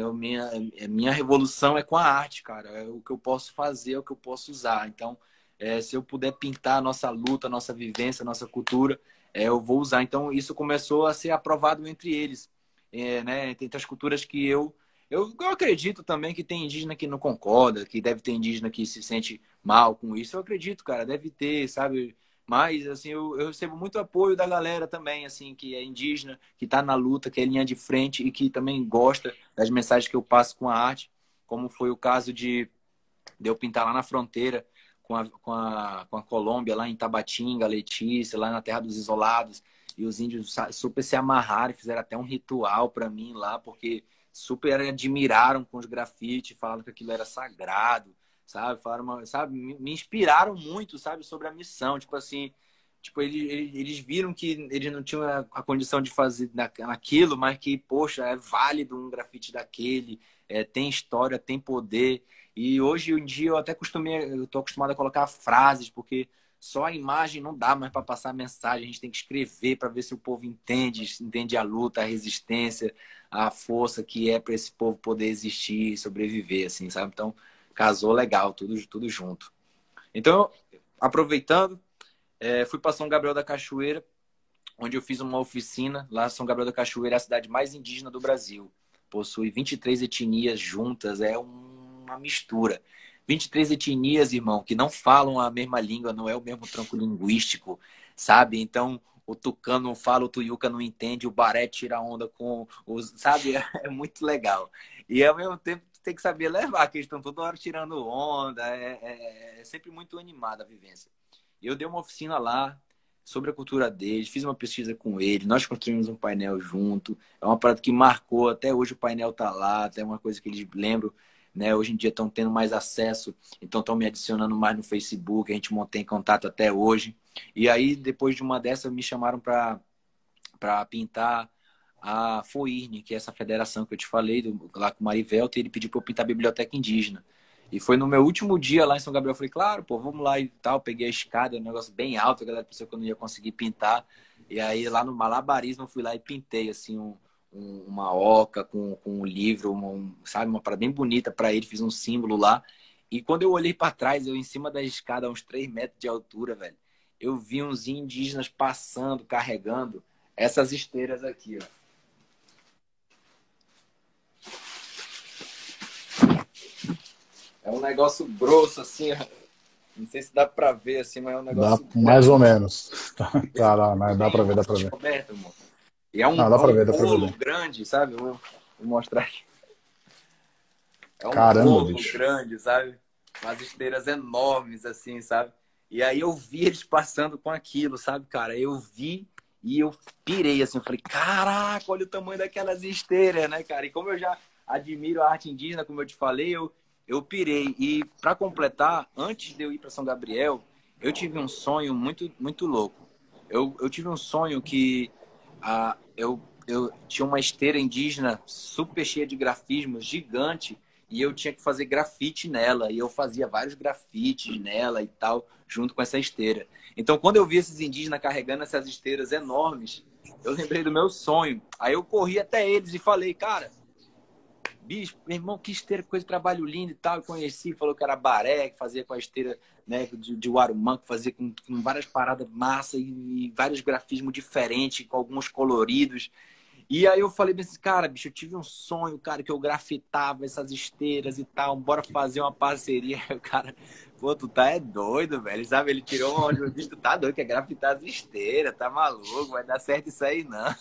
Minha revolução é com a arte, cara. É o que eu posso fazer, é o que eu posso usar. Então, se eu puder pintar a nossa luta, a nossa vivência, a nossa cultura, eu vou usar. Então, isso começou a ser aprovado entre eles, né? Entre as culturas que eu acredito também que tem indígena que não concorda, que deve ter indígena que se sente mal com isso. Eu acredito, cara, deve ter, sabe? Mas, assim, eu recebo muito apoio da galera também, assim, que é indígena, que está na luta, que é linha de frente e que também gosta das mensagens que eu passo com a arte, como foi o caso de eu pintar lá na fronteira com a Colômbia, lá em Tabatinga, Letícia, lá na Terra dos Isolados. E os índios super se amarraram, fizeram até um ritual para mim lá, porque super admiraram com os grafites, falaram que aquilo era sagrado, sabe? Falaram, sabe? Me inspiraram muito, sabe? Sobre a missão, tipo assim, tipo, eles viram que eles não tinham a condição de fazer naquilo, mas que, poxa, é válido um grafite daquele, tem história, tem poder. E hoje em dia eu tô acostumado a colocar frases, porque só a imagem não dá mais para passar a mensagem. A gente tem que escrever para ver se o povo entende a luta, a resistência, a força que é para esse povo poder existir e sobreviver, assim, sabe? Então, casou legal, tudo junto. Então, aproveitando, Fui para São Gabriel da Cachoeira, onde eu fiz uma oficina. Lá, São Gabriel da Cachoeira é a cidade mais indígena do Brasil. Possui 23 etnias juntas, é uma mistura. 23 etnias, irmão, que não falam a mesma língua, não é o mesmo tronco linguístico, sabe? Então, o tucano fala, o tuiuca não entende, o baré tira onda com os... Sabe? É muito legal. E, ao mesmo tempo, tem que saber levar, que eles estão toda hora tirando onda. É sempre muito animada a vivência. E eu dei uma oficina lá sobre a cultura deles, fiz uma pesquisa com eles, nós construímos um painel junto. É uma parada que marcou, até hoje o painel tá lá, até uma coisa que eles lembram, né? Hoje em dia estão tendo mais acesso, então estão me adicionando mais no Facebook, a gente mantém contato até hoje. E aí, depois de uma dessas, me chamaram para pintar a FOIRN, que é essa federação que eu te falei, lá com o Marivelto, e ele pediu para eu pintar a biblioteca indígena. E foi no meu último dia lá em São Gabriel. Eu falei, claro, pô, vamos lá e tal. Peguei a escada, um negócio bem alto, a galera pensou que eu não ia conseguir pintar. E aí lá no malabarismo eu fui lá e pintei assim uma oca com um livro, sabe, uma parada bem bonita para ele. Fiz um símbolo lá. E quando eu olhei para trás, eu em cima da escada, a uns 3 metros de altura, velho, eu vi uns indígenas passando, carregando essas esteiras aqui, ó. É um negócio grosso, assim, ó. Não sei se dá pra ver, assim, mas é um Dá negócio mais grande. ou menos. Esse Tá lá, mas dá pra ver, dá pra ver. coberto, amor. E é Não, é um dá pra ver rolo bem. grande, sabe? Vou mostrar aqui. É um Caramba, rolo bicho. grande, sabe? Umas esteiras enormes, assim, sabe? E aí eu vi eles passando com aquilo, sabe, cara? Eu vi e eu pirei, assim. Eu falei, caraca, olha o tamanho daquelas esteiras, né, cara? E como eu já admiro a arte indígena, como eu te falei, eu pirei. E para completar, antes de eu ir para São Gabriel, eu tive um sonho muito, muito louco. Eu tive um sonho que eu tinha uma esteira indígena super cheia de grafismos, gigante, e eu tinha que fazer grafite nela. E eu fazia vários grafites nela e tal, junto com essa esteira. Então, quando eu vi esses indígenas carregando essas esteiras enormes, eu lembrei do meu sonho. Aí eu corri até eles e falei, cara, bicho, meu irmão, que esteira, coisa de trabalho lindo e tal. Eu conheci, falou que era baré, que fazia com a esteira, né, de Warumã, que fazia com várias paradas massa e vários grafismos diferentes, com alguns coloridos. E aí eu falei assim, cara, bicho, eu tive um sonho, cara, que eu grafitava essas esteiras e tal, bora fazer uma parceria. Aí o cara, pô, tu tá doido, velho, sabe? Ele tirou uma onda, eu disse, tu tá doido, quer grafitar as esteiras, tá maluco, vai dar certo isso aí, não.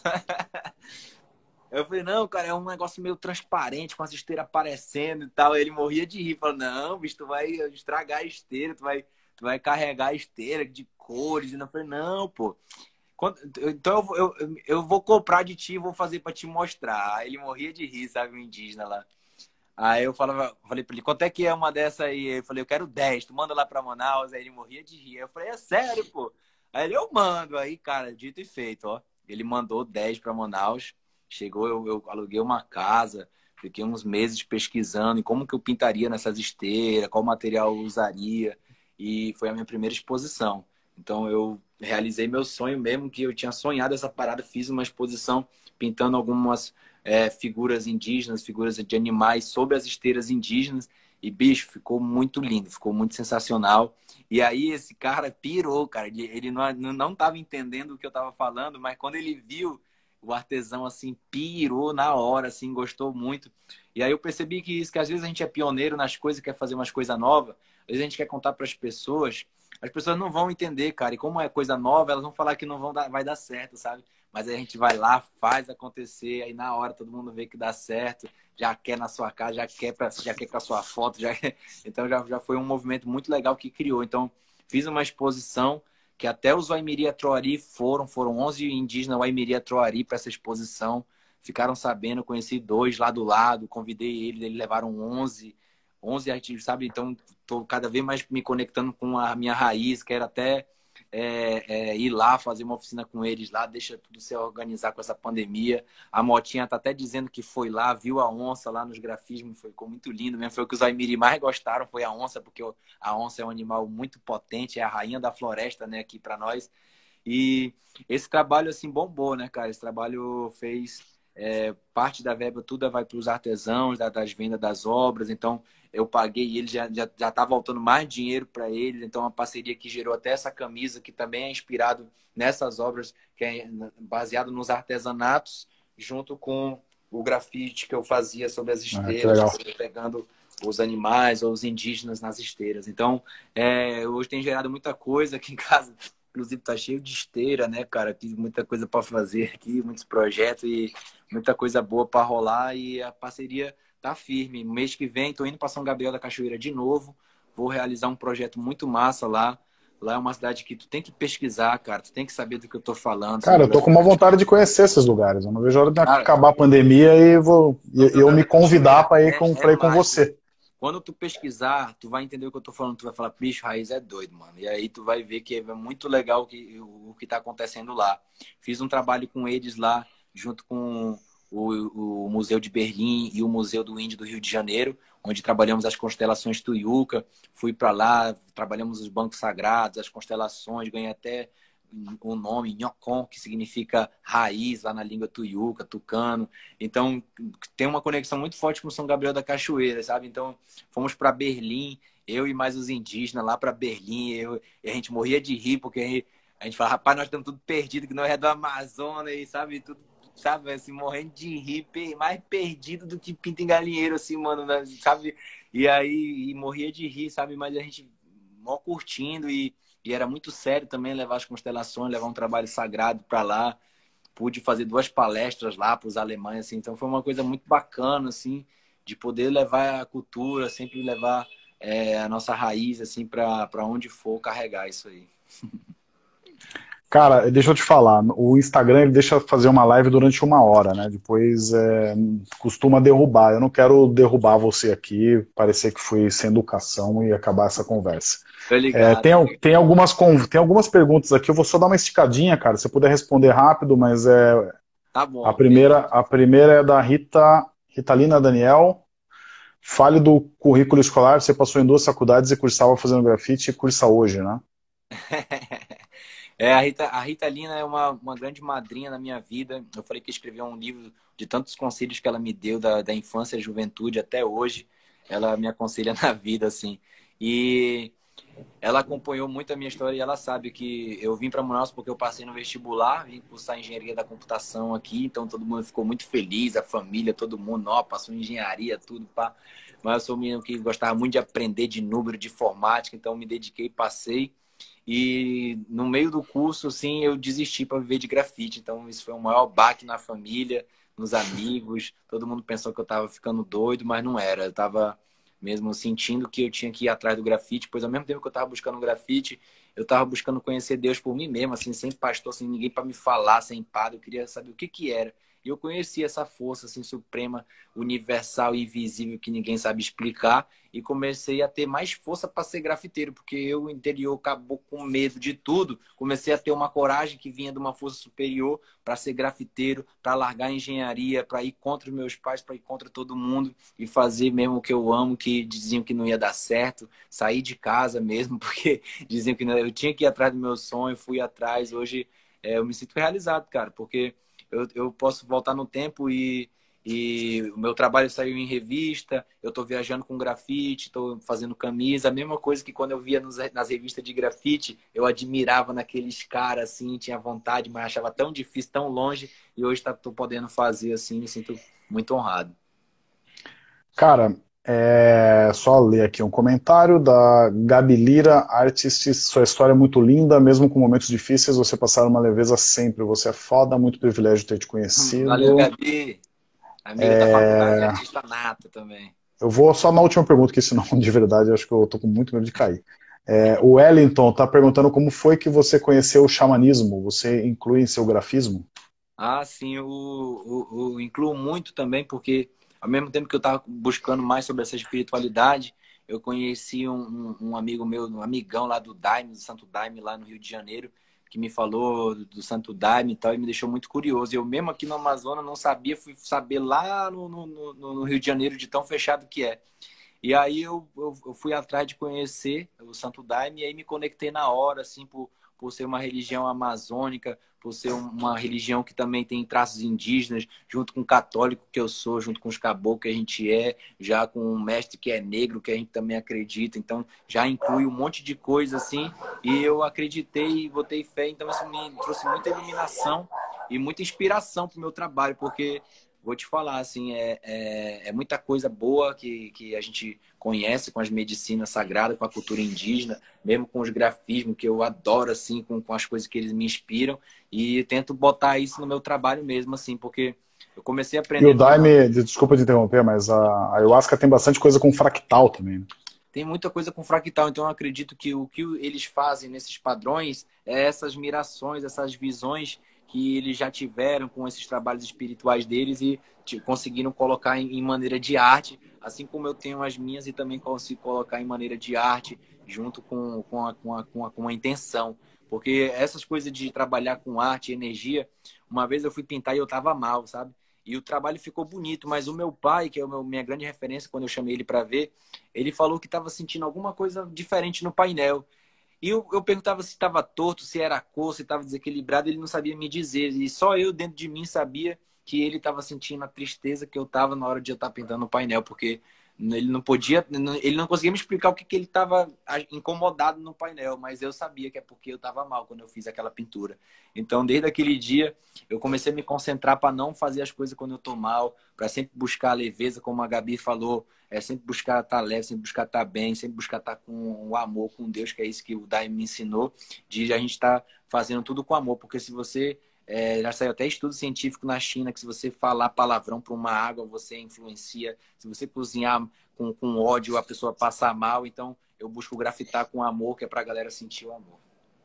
Eu falei, não, cara, é um negócio meio transparente, com as esteiras aparecendo e tal. Aí ele morria de rir, falou, não, bicho, tu vai estragar a esteira, tu vai carregar a esteira de cores. E eu falei, não, pô. Então eu vou comprar de ti e vou fazer pra te mostrar. Aí ele morria de rir, sabe, o indígena lá. Aí eu falei pra ele, quanto é que é uma dessa aí? Eu falei, eu quero 10, tu manda lá pra Manaus. Aí ele morria de rir. Aí eu falei, é sério, pô? Aí ele, eu mando. Aí, cara, dito e feito, ó. Ele mandou 10 pra Manaus. Chegou, eu aluguei uma casa, fiquei uns meses pesquisando em como que eu pintaria nessas esteiras, qual material eu usaria. E foi a minha primeira exposição. Então eu realizei meu sonho mesmo, que eu tinha sonhado essa parada, fiz uma exposição pintando algumas figuras indígenas, figuras de animais sobre as esteiras indígenas. E, bicho, ficou muito lindo, ficou muito sensacional. E aí esse cara pirou, cara. Ele não tava entendendo o que eu tava falando, mas quando ele viu, o artesão, assim, pirou na hora, assim, gostou muito. E aí eu percebi que isso, que às vezes a gente é pioneiro nas coisas, quer fazer umas coisas novas, às vezes a gente quer contar para as pessoas não vão entender, cara. E como é coisa nova, elas vão falar que não vai dar certo, sabe? Mas aí a gente vai lá, faz acontecer, aí na hora todo mundo vê que dá certo, já quer na sua casa, já quer com a sua foto, então já foi um movimento muito legal que criou. Então fiz uma exposição que até os Waimiri Troari foram 11 indígenas Waimiri Troari para essa exposição, ficaram sabendo, conheci 2 lá do lado, convidei eles levaram 11 artistas, sabe? Então estou cada vez mais me conectando com a minha raiz, quero até ir lá fazer uma oficina com eles lá, deixa tudo se organizar com essa pandemia. A Motinha tá até dizendo que foi lá, viu a onça lá nos grafismos, ficou muito lindo mesmo. Foi o que os Aimiri mais gostaram, foi a onça, porque a onça é um animal muito potente, é a rainha da floresta, né, aqui para nós. E esse trabalho assim bombou, né, cara? Esse trabalho fez parte da verba toda vai para os artesãos, das vendas das obras. Então, eu paguei e ele já tá voltando mais dinheiro para eles. Então, uma parceria que gerou até essa camisa, que também é inspirado nessas obras, que é baseado nos artesanatos, junto com o grafite que eu fazia sobre as Que esteiras, legal. pegando os animais ou os indígenas nas esteiras. Então, hoje tem gerado muita coisa aqui em casa. Inclusive, tá cheio de esteira, né, cara? Tem muita coisa para fazer aqui, muitos projetos e muita coisa boa para rolar. E a parceria tá firme. Mês que vem, tô indo para São Gabriel da Cachoeira de novo. Vou realizar um projeto muito massa lá. Lá é uma cidade que tu tem que pesquisar, cara. Tu tem que saber do que eu tô falando. Cara, São eu tô com uma vontade de conhecer esses lugares. Eu não vejo a hora de Cara, acabar a pandemia e São eu Gabriel me da Cachoeira convidar para ir com, pra ir com mágico. você. Quando tu pesquisar, tu vai entender o que eu tô falando. Tu vai falar, bicho, Raiz é doido, mano. E aí tu vai ver que é muito legal o que tá acontecendo lá. Fiz um trabalho com eles lá, junto com o Museu de Berlim e o Museu do Índio do Rio de Janeiro, onde trabalhamos as constelações Tuiuca. Fui para lá, trabalhamos os bancos sagrados, as constelações, ganhei até o nome Nhocon, que significa raiz lá na língua tuiuca, tucano. Então, tem uma conexão muito forte com São Gabriel da Cachoeira, sabe? Então, fomos para Berlim, eu e mais os indígenas lá para Berlim, e a gente morria de rir, porque a gente fala, rapaz, nós estamos tudo perdido, que nós é do Amazonas, e sabe, tudo, sabe, assim, morrendo de rir, mais perdido do que pinto em galinheiro, assim, mano, sabe? E aí, morria de rir, sabe? Mas a gente mó curtindo e era muito sério também levar as constelações, levar um trabalho sagrado para lá. Pude fazer 2 palestras lá para os alemães, assim. Então foi uma coisa muito bacana, assim, de poder levar a cultura, sempre levar a nossa raiz, assim, para onde for carregar isso aí. Cara, deixa eu te falar, o Instagram ele deixa fazer uma live durante 1 hora, né? Depois costuma derrubar. Eu não quero derrubar você aqui, parecer que fui sem educação e acabar essa conversa. Tô ligado. Tem algumas perguntas aqui, eu vou só dar uma esticadinha, cara. Se você puder responder rápido, mas Tá a bom, primeira, beleza. a primeira é da Ritalina Daniel. Fale do currículo escolar, você passou em 2 faculdades e cursava fazendo grafite e cursa hoje, né? A Rita Lina é uma grande madrinha na minha vida. Eu falei que escreveu um livro de tantos conselhos que ela me deu da infância e juventude até hoje. Ela me aconselha na vida, assim. E ela acompanhou muito a minha história e ela sabe que eu vim para Manaus porque eu passei no vestibular, vim cursar engenharia da computação aqui, então todo mundo ficou muito feliz, a família, todo mundo, ó, passou em engenharia, tudo, pá. Mas eu sou um menino que gostava muito de aprender de número, de informática, então me dediquei, passei. E no meio do curso, assim, eu desisti para viver de grafite. Então isso foi um maior baque na família, nos amigos. Todo mundo pensou que eu estava ficando doido, mas não era. Eu estava mesmo sentindo que eu tinha que ir atrás do grafite, pois ao mesmo tempo que eu estava buscando grafite, eu estava buscando conhecer Deus por mim mesmo, assim, sem pastor, sem ninguém para me falar, sem padre. Eu queria saber o que que era. E eu conheci essa força assim suprema, universal e invisível que ninguém sabe explicar e comecei a ter mais força para ser grafiteiro, porque eu, o interior, acabou com medo de tudo. Comecei a ter uma coragem que vinha de uma força superior para ser grafiteiro, para largar a engenharia, para ir contra os meus pais, para ir contra todo mundo e fazer mesmo o que eu amo, que diziam que não ia dar certo, sair de casa mesmo, porque diziam que não, eu tinha que ir atrás do meu sonho, fui atrás. Hoje eu me sinto realizado, cara, porque eu posso voltar no tempo e o meu trabalho saiu em revista, eu estou viajando com grafite, estou fazendo camisa, a mesma coisa que quando eu via nas revistas de grafite, eu admirava naqueles caras, assim, tinha vontade, mas achava tão difícil, tão longe, e hoje estou podendo fazer, assim, me sinto muito honrado. Cara, só ler aqui um comentário da Gabi Lira, Artist, sua história é muito linda, mesmo com momentos difíceis, você passar uma leveza sempre, você é foda, muito privilégio ter te Valeu, conhecido. Gabi, amiga da faculdade, artista nata também. Eu vou só na última pergunta, que senão, de verdade, eu acho que eu tô com muito medo de cair. O Wellington tá perguntando como foi que você conheceu o xamanismo, você inclui em seu grafismo? Ah, sim, eu incluo muito também, porque ao mesmo tempo que eu estava buscando mais sobre essa espiritualidade, eu conheci um amigo meu, um amigão lá do Daime, do Santo Daime, lá no Rio de Janeiro, que me falou do Santo Daime e tal, e me deixou muito curioso. Eu mesmo aqui no Amazonas não sabia, fui saber lá no Rio de Janeiro, de tão fechado que é. E aí eu fui atrás de conhecer o Santo Daime e aí me conectei na hora, assim, por ser uma religião amazônica, por ser uma religião que também tem traços indígenas, junto com o católico que eu sou, junto com os caboclos que a gente é, já com um mestre que é negro, que a gente também acredita. Então, já inclui um monte de coisa assim. E eu acreditei e botei fé. Então, isso me trouxe muita iluminação e muita inspiração para o meu trabalho, porque vou te falar, assim, é muita coisa boa que a gente conhece com as medicinas sagradas, com a cultura indígena, mesmo com os grafismos, que eu adoro, assim, com as coisas que eles me inspiram, e tento botar isso no meu trabalho mesmo, assim, porque eu comecei E o aprendendo com uma... Daime, desculpa te interromper, mas a ayahuasca tem bastante coisa com fractal também, né? Tem muita coisa com fractal, então eu acredito que o que eles fazem nesses padrões é essas mirações, essas visões que eles já tiveram com esses trabalhos espirituais deles e conseguiram colocar em maneira de arte, assim como eu tenho as minhas e também consigo colocar em maneira de arte junto com a intenção. Porque essas coisas de trabalhar com arte e energia, uma vez eu fui pintar e eu estava mal, sabe? E o trabalho ficou bonito, mas o meu pai, que é minha grande referência quando eu chamei ele para ver, ele falou que estava sentindo alguma coisa diferente no painel. E eu perguntava se estava torto, se era cor, se estava desequilibrado, ele não sabia me dizer. E só eu, dentro de mim, sabia que ele estava sentindo a tristeza que eu estava na hora de eu estar pintando o painel, porque ele não podia, ele não conseguia me explicar o que ele estava incomodado no painel, mas eu sabia que é porque eu estava mal quando eu fiz aquela pintura. Então, desde aquele dia, eu comecei a me concentrar para não fazer as coisas quando eu estou mal, para sempre buscar a leveza, como a Gabi falou, sempre buscar estar leve, sempre buscar estar bem, sempre buscar estar com o amor, com Deus, que é isso que o Daime me ensinou, de a gente estar fazendo tudo com amor, porque se você já saiu até estudo científico na China que se você falar palavrão para uma água, você influencia. Se você cozinhar com ódio, a pessoa passa mal. Então, eu busco grafitar com amor, que é para a galera sentir o amor.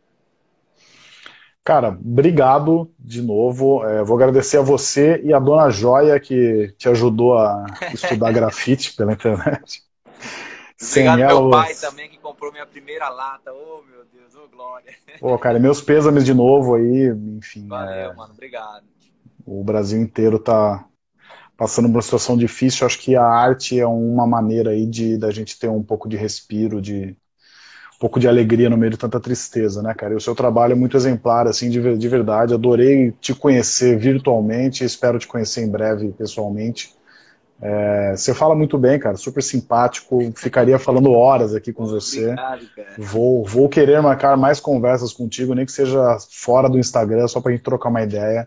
Cara, obrigado de novo. Vou agradecer a você e a Dona Joia que te ajudou a estudar grafite pela internet. Sem Obrigado, ela, meu pai você... também, que comprou minha primeira lata. Oh, meu Deus, oh, glória. Pô, cara, meus pêsames de novo aí. Enfim, Valeu, mano, obrigado. o Brasil inteiro tá passando por uma situação difícil. Acho que a arte é uma maneira aí de da gente ter um pouco de respiro, de um pouco de alegria no meio de tanta tristeza, né, cara? E o seu trabalho é muito exemplar, assim, de verdade. Adorei te conhecer virtualmente, espero te conhecer em breve pessoalmente. Você fala muito bem, cara, super simpático. Ficaria falando horas aqui com Oh, você. obrigado, cara. Vou querer marcar mais conversas contigo, nem que seja fora do Instagram, só pra gente trocar uma ideia.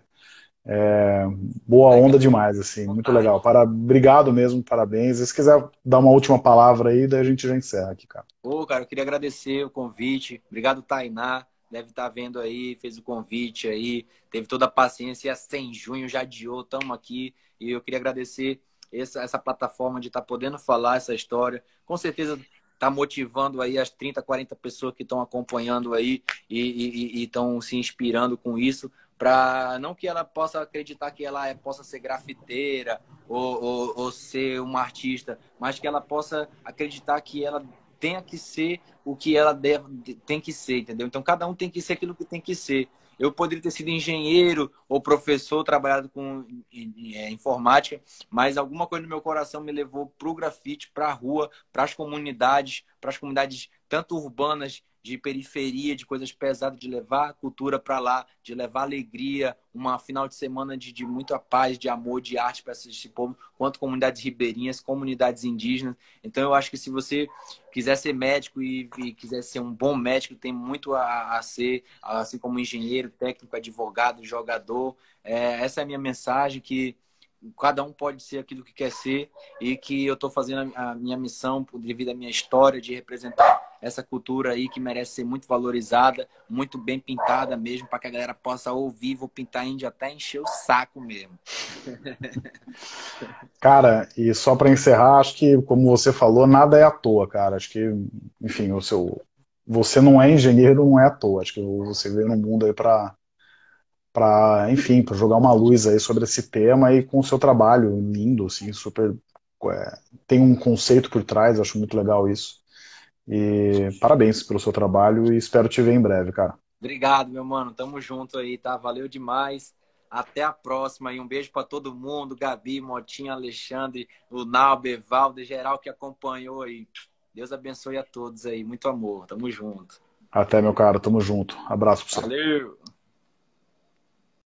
Boa Legal, onda demais, assim, muito legal. vontade. Obrigado mesmo, parabéns. E se quiser dar uma última palavra aí, daí a gente já encerra aqui, cara. Ô, cara, eu queria agradecer o convite. Obrigado, Tainá. Deve estar vendo aí, fez o convite aí, teve toda a paciência. Sem junho já adiou, estamos aqui. E eu queria agradecer essa plataforma de estar podendo falar essa história. Com certeza está motivando aí as 30, 40 pessoas que estão acompanhando aí e estão se inspirando com isso. Para não que ela possa acreditar que ela possa ser grafiteira ou ser uma artista, mas que ela possa acreditar que ela tenha que ser o que ela tem que ser, entendeu? Então, cada um tem que ser aquilo que tem que ser. Eu poderia ter sido engenheiro ou professor, trabalhado com informática, mas alguma coisa no meu coração me levou para o grafite, para a rua, para as comunidades tanto urbanas, de periferia, de coisas pesadas, de levar a cultura para lá, de levar alegria, uma final de semana de muita paz, de amor, de arte para esse povo, quanto comunidades ribeirinhas, comunidades indígenas. Então, eu acho que se você quiser ser médico e quiser ser um bom médico, tem muito a ser, assim como engenheiro, técnico, advogado, jogador. Essa é a minha mensagem, que cada um pode ser aquilo que quer ser e que eu estou fazendo a minha missão devido à minha história de representar essa cultura aí que merece ser muito valorizada, muito bem pintada mesmo, para que a galera possa ouvir. Vou pintar índio até encher o saco mesmo. Cara, e só para encerrar, acho que, como você falou, nada é à toa, cara. Acho que, enfim, você não é engenheiro, não é à toa. Acho que você veio no mundo aí enfim, para jogar uma luz aí sobre esse tema e com o seu trabalho lindo, assim, super, tem um conceito por trás, acho muito legal isso. E parabéns pelo seu trabalho e espero te ver em breve, cara. Obrigado, meu mano. Tamo junto aí, tá? Valeu demais. Até a próxima e um beijo para todo mundo. Gabi, Motinha, Alexandre, o Nalber, Evaldo, geral que acompanhou aí. Deus abençoe a todos aí. Muito amor. Tamo junto. Até, meu cara. Tamo junto. Abraço pra você. Valeu!